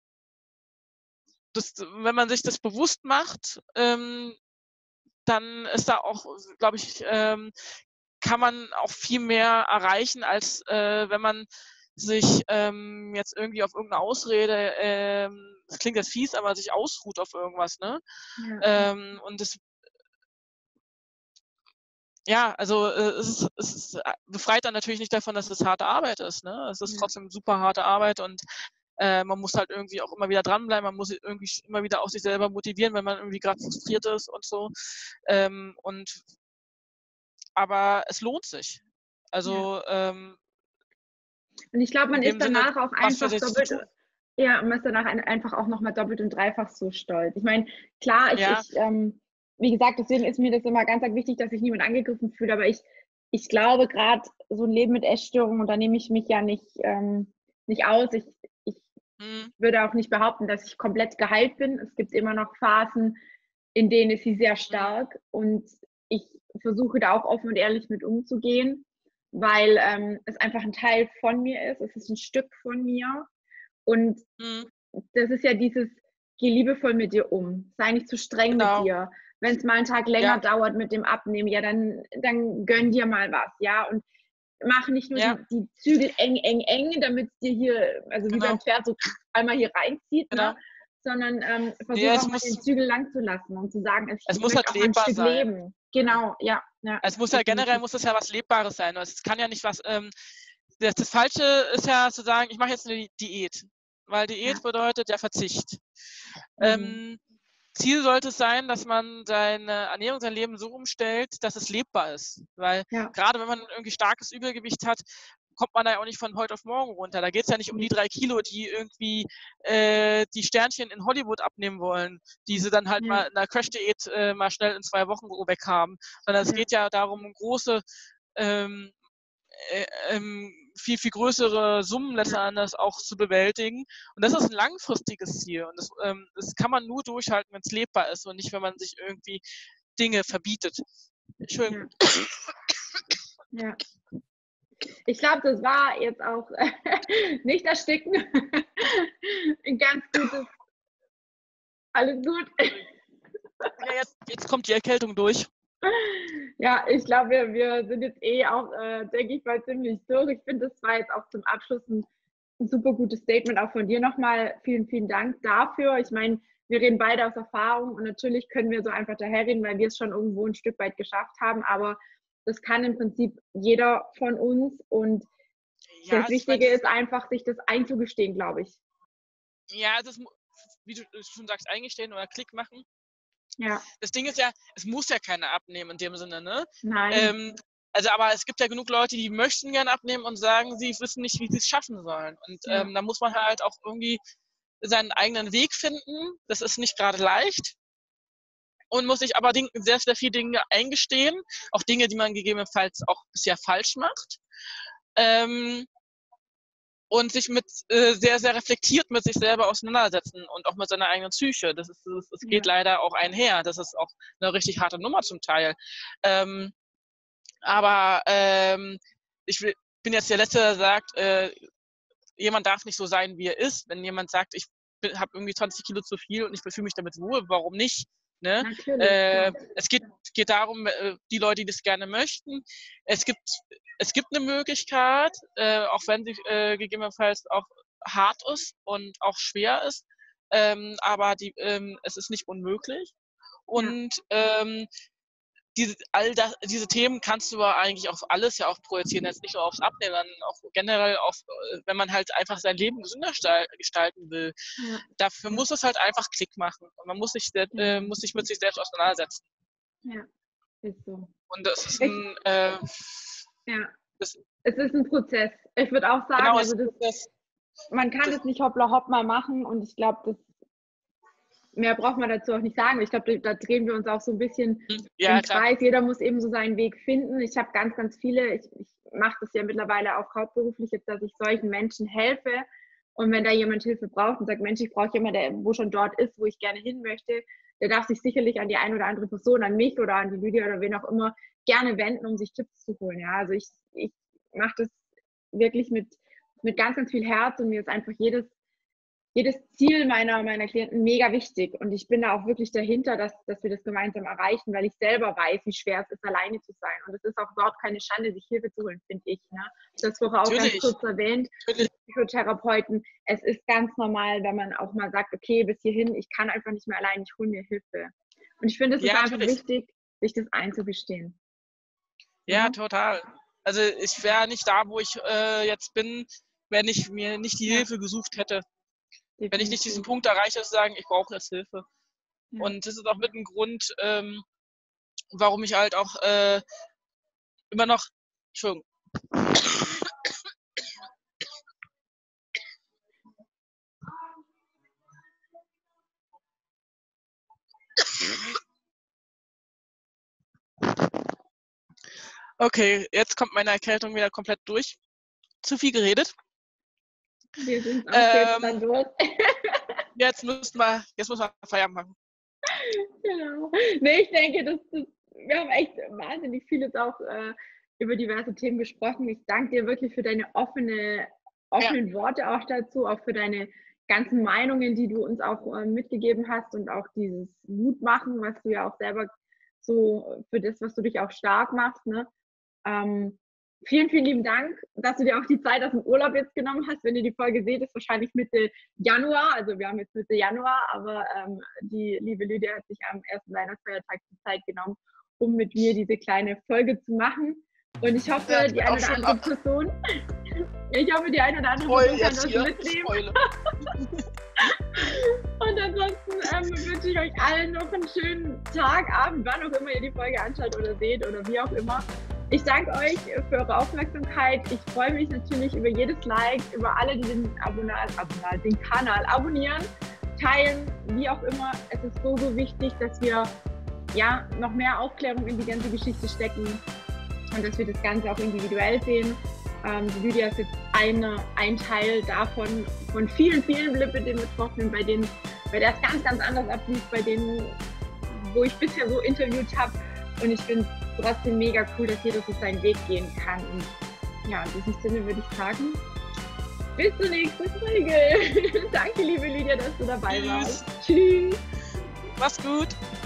das, wenn man sich das bewusst macht, ähm, dann ist da auch, glaube ich, ähm, kann man auch viel mehr erreichen, als äh, wenn man sich ähm, jetzt irgendwie auf irgendeine Ausrede, ähm, das klingt jetzt fies, aber sich ausruht auf irgendwas, ne? Ja. Ähm, und das, ja, also äh, es, ist, es ist, äh, befreit dann natürlich nicht davon, dass es harte Arbeit ist, ne? Es ist Ja. trotzdem super harte Arbeit und äh, man muss halt irgendwie auch immer wieder dranbleiben, man muss irgendwie immer wieder auch sich selber motivieren, wenn man irgendwie gerade frustriert ist und so. Ähm, und aber es lohnt sich. Ja. Also ähm, Und ich glaube, in man ist dem Sinne, danach auch was für einfach sich zu doppelt tun. ja, man ist danach ein einfach auch noch mal doppelt und dreifach so stolz. Ich meine, klar, ich Ja, ich, ähm wie gesagt, deswegen ist mir das immer ganz, ganz wichtig, dass sich niemand angegriffen fühlt, aber ich ich glaube grad so 'n Leben mit Essstörungen, und da nehme ich mich ja nicht ähm, nicht aus. Ich ich mhm, würde auch nicht behaupten, dass ich komplett geheilt bin. Es gibt immer noch Phasen, in denen ist sie sehr mhm, stark und ich versuche da auch offen und ehrlich mit umzugehen, weil ähm, es einfach ein Teil von mir ist. Es ist ein Stück von mir und mhm, das ist ja dieses, geh liebevoll mit dir um, sei nicht zu streng mit genau. dir. Wenn es mal einen Tag länger Ja, dauert mit dem Abnehmen, ja, dann, dann gönn dir mal was, ja. Und mach nicht nur ja, die, die Zügel eng, eng, eng, damit es dir hier, also wie beim genau, Pferd, so einmal hier reinzieht, ne? genau. Sondern ähm, Nee, versuche auch es mal muss, den Zügel lang zu lassen und zu sagen, ich, es ich muss möchte halt auch mal ein lebbar Stück sein. leben. Genau, ja, ja, Es muss ja generell definitiv. muss es ja was Lebbares sein. Es kann ja nicht was. Ähm, das, das Falsche ist ja zu sagen, ich mache jetzt eine Diät, weil Ja, Diät bedeutet ja Verzicht. eben. Ähm, Ziel sollte es sein, dass man seine Ernährung, sein Leben so umstellt, dass es lebbar ist. Weil Ja, gerade wenn man irgendwie starkes Übergewicht hat, kommt man da ja auch nicht von heute auf morgen runter. Da geht es ja nicht um die drei Kilo, die irgendwie äh, die Sternchen in Hollywood abnehmen wollen, die sie dann halt Ja. mal in der Crash-Diät äh, mal schnell in zwei Wochen weg haben. Sondern es Ja. geht ja darum, große, ähm, äh, ähm, viel, viel größere Summen letztendlich auch zu bewältigen. Und das ist ein langfristiges Ziel. Und das, ähm, das kann man nur durchhalten, wenn es lebbar ist und nicht, wenn man sich irgendwie Dinge verbietet. Entschuldigung. Ja. Ja. Ich glaube, das war jetzt auch nicht ersticken. Ein ganz gutes. Alles gut. Ja, jetzt, jetzt kommt die Erkältung durch. Ja, ich glaube, wir, wir sind jetzt eh auch, äh, denke ich mal, ziemlich durch. Ich finde, das war jetzt auch zum Abschluss ein, ein super gutes Statement auch von dir nochmal. Vielen, vielen Dank dafür. Ich meine, wir reden beide aus Erfahrung und natürlich können wir so einfach daherreden, weil wir es schon irgendwo ein Stück weit geschafft haben, aber das kann im Prinzip jeder von uns und Ja, das Wichtige ist einfach, sich das einzugestehen, glaube ich. Ja, das, wie du schon sagst, eingestehen oder Klick machen. Ja. Das Ding ist ja, es muss ja keiner abnehmen in dem Sinne, ne? Nein. Ähm, also, aber es gibt ja genug Leute, die möchten gerne abnehmen und sagen, sie wissen nicht, wie sie es schaffen sollen. Und Ja. ähm, da muss man halt auch irgendwie seinen eigenen Weg finden. Das ist nicht gerade leicht. Und muss sich aber sehr, sehr viele Dinge eingestehen. Auch Dinge, die man gegebenenfalls auch bisher falsch macht. Ähm, und sich mit äh, sehr, sehr reflektiert mit sich selber auseinandersetzen und auch mit seiner eigenen Psyche. Das ist, das, das geht Ja. leider auch einher. Das ist auch eine richtig harte Nummer zum Teil. Ähm, aber ähm, ich will, bin jetzt der Letzte, der sagt, äh, jemand darf nicht so sein, wie er ist. Wenn jemand sagt, ich habe irgendwie zwanzig Kilo zu viel und ich fühle mich damit wohl, warum nicht? Ne? Äh, es geht, es geht darum, äh, die Leute, die das gerne möchten. Es gibt, es gibt eine Möglichkeit, äh, auch wenn sie äh, gegebenenfalls auch hart ist und auch schwer ist, ähm, aber die, ähm, es ist nicht unmöglich. Und ja. ähm, diese, all das, diese Themen kannst du aber eigentlich auf alles ja auch projizieren, jetzt nicht nur aufs Abnehmen, sondern auch generell auf, wenn man halt einfach sein Leben gesünder gestalten will. Ja. Dafür muss es halt einfach Klick machen. Und man muss sich, ja. äh, muss sich mit sich selbst auseinandersetzen. Ja, ist so. Und das ist ein, ich, äh, ja. Das, es ist ein Prozess. Ich würde auch sagen, genau, also das, das, man kann das, das nicht hoppla hopp mal machen und ich glaube, das mehr braucht man dazu auch nicht sagen. Ich glaube, da drehen wir uns auch so ein bisschen ja, im klar. Kreis. Jeder muss eben so seinen Weg finden. Ich habe ganz, ganz viele, ich, ich mache das ja mittlerweile auch hauptberuflich, jetzt, dass ich solchen Menschen helfe. Und wenn da jemand Hilfe braucht und sagt, Mensch, ich brauche jemanden, der wo schon dort ist, wo ich gerne hin möchte, der darf sich sicherlich an die eine oder andere Person, an mich oder an die Lydia oder wen auch immer, gerne wenden, um sich Tipps zu holen. Ja, also ich, ich mache das wirklich mit, mit ganz, ganz viel Herz und mir ist einfach jedes jedes Ziel meiner, meiner Klienten mega wichtig und ich bin da auch wirklich dahinter, dass, dass wir das gemeinsam erreichen, weil ich selber weiß, wie schwer es ist, alleine zu sein und es ist auch überhaupt keine Schande, sich Hilfe zu holen, finde ich. Ne? Das vorher auch Natürlich. ganz kurz erwähnt, Psychotherapeuten, es ist ganz normal, wenn man auch mal sagt, okay, bis hierhin, ich kann einfach nicht mehr allein, ich hole mir Hilfe. Und ich finde, es ist ja, einfach natürlich. wichtig, sich das einzugestehen. Ja, ja? total. Also ich wäre nicht da, wo ich äh, jetzt bin, wenn ich mir nicht die ja. Hilfe gesucht hätte. Definitiv. Wenn ich nicht diesen Punkt erreiche, zu sagen, ich brauche jetzt Hilfe. Ja. Und das ist auch mit ein Grund, ähm, warum ich halt auch äh, immer noch, Entschuldigung. Okay, jetzt kommt meine Erkältung wieder komplett durch. Zu viel geredet. Wir sind auch ähm, jetzt dann durch. Jetzt müssen wir, jetzt müssen wir Feierabend machen. Genau. Nee, ich denke, das, das, wir haben echt wahnsinnig vieles auch äh, über diverse Themen gesprochen. Ich danke dir wirklich für deine offene, offenen ja. Worte auch dazu, auch für deine ganzen Meinungen, die du uns auch äh, mitgegeben hast und auch dieses Mutmachen, was du ja auch selber so für das, was du dich auch stark machst. Ne? Ähm, Vielen, vielen lieben Dank, dass du dir auch die Zeit aus dem Urlaub jetzt genommen hast. Wenn ihr die Folge seht, ist wahrscheinlich Mitte Januar. Also wir haben jetzt Mitte Januar, aber ähm, die liebe Lydia hat sich am ersten Weihnachtsfeiertag die Zeit genommen, um mit mir diese kleine Folge zu machen. Und ich hoffe, ja, die eine oder andere ab. Person, ich hoffe, die eine oder andere Freu Person kann das hier. mitnehmen. Und ansonsten ähm, wünsche ich euch allen noch einen schönen Tag, Abend, wann auch immer ihr die Folge anschaut oder seht oder wie auch immer. Ich danke euch für eure Aufmerksamkeit. Ich freue mich natürlich über jedes Like, über alle, die den, Abonal, Abonal, den Kanal abonnieren, teilen, wie auch immer. Es ist so, so wichtig, dass wir ja, noch mehr Aufklärung in die ganze Geschichte stecken und dass wir das Ganze auch individuell sehen. Ähm, die Lydia ist jetzt eine, ein Teil davon, von vielen, vielen Lipödem-Betroffenen, bei denen, bei der es ganz, ganz anders ablief, bei denen, wo ich bisher so interviewt habe. Und ich finde es trotzdem mega cool, dass jeder so seinen Weg gehen kann. Und ja, in diesem Sinne würde ich sagen, bis zur nächsten Folge. Danke, liebe Lydia, dass du dabei Tschüss. warst. Tschüss. Mach's gut.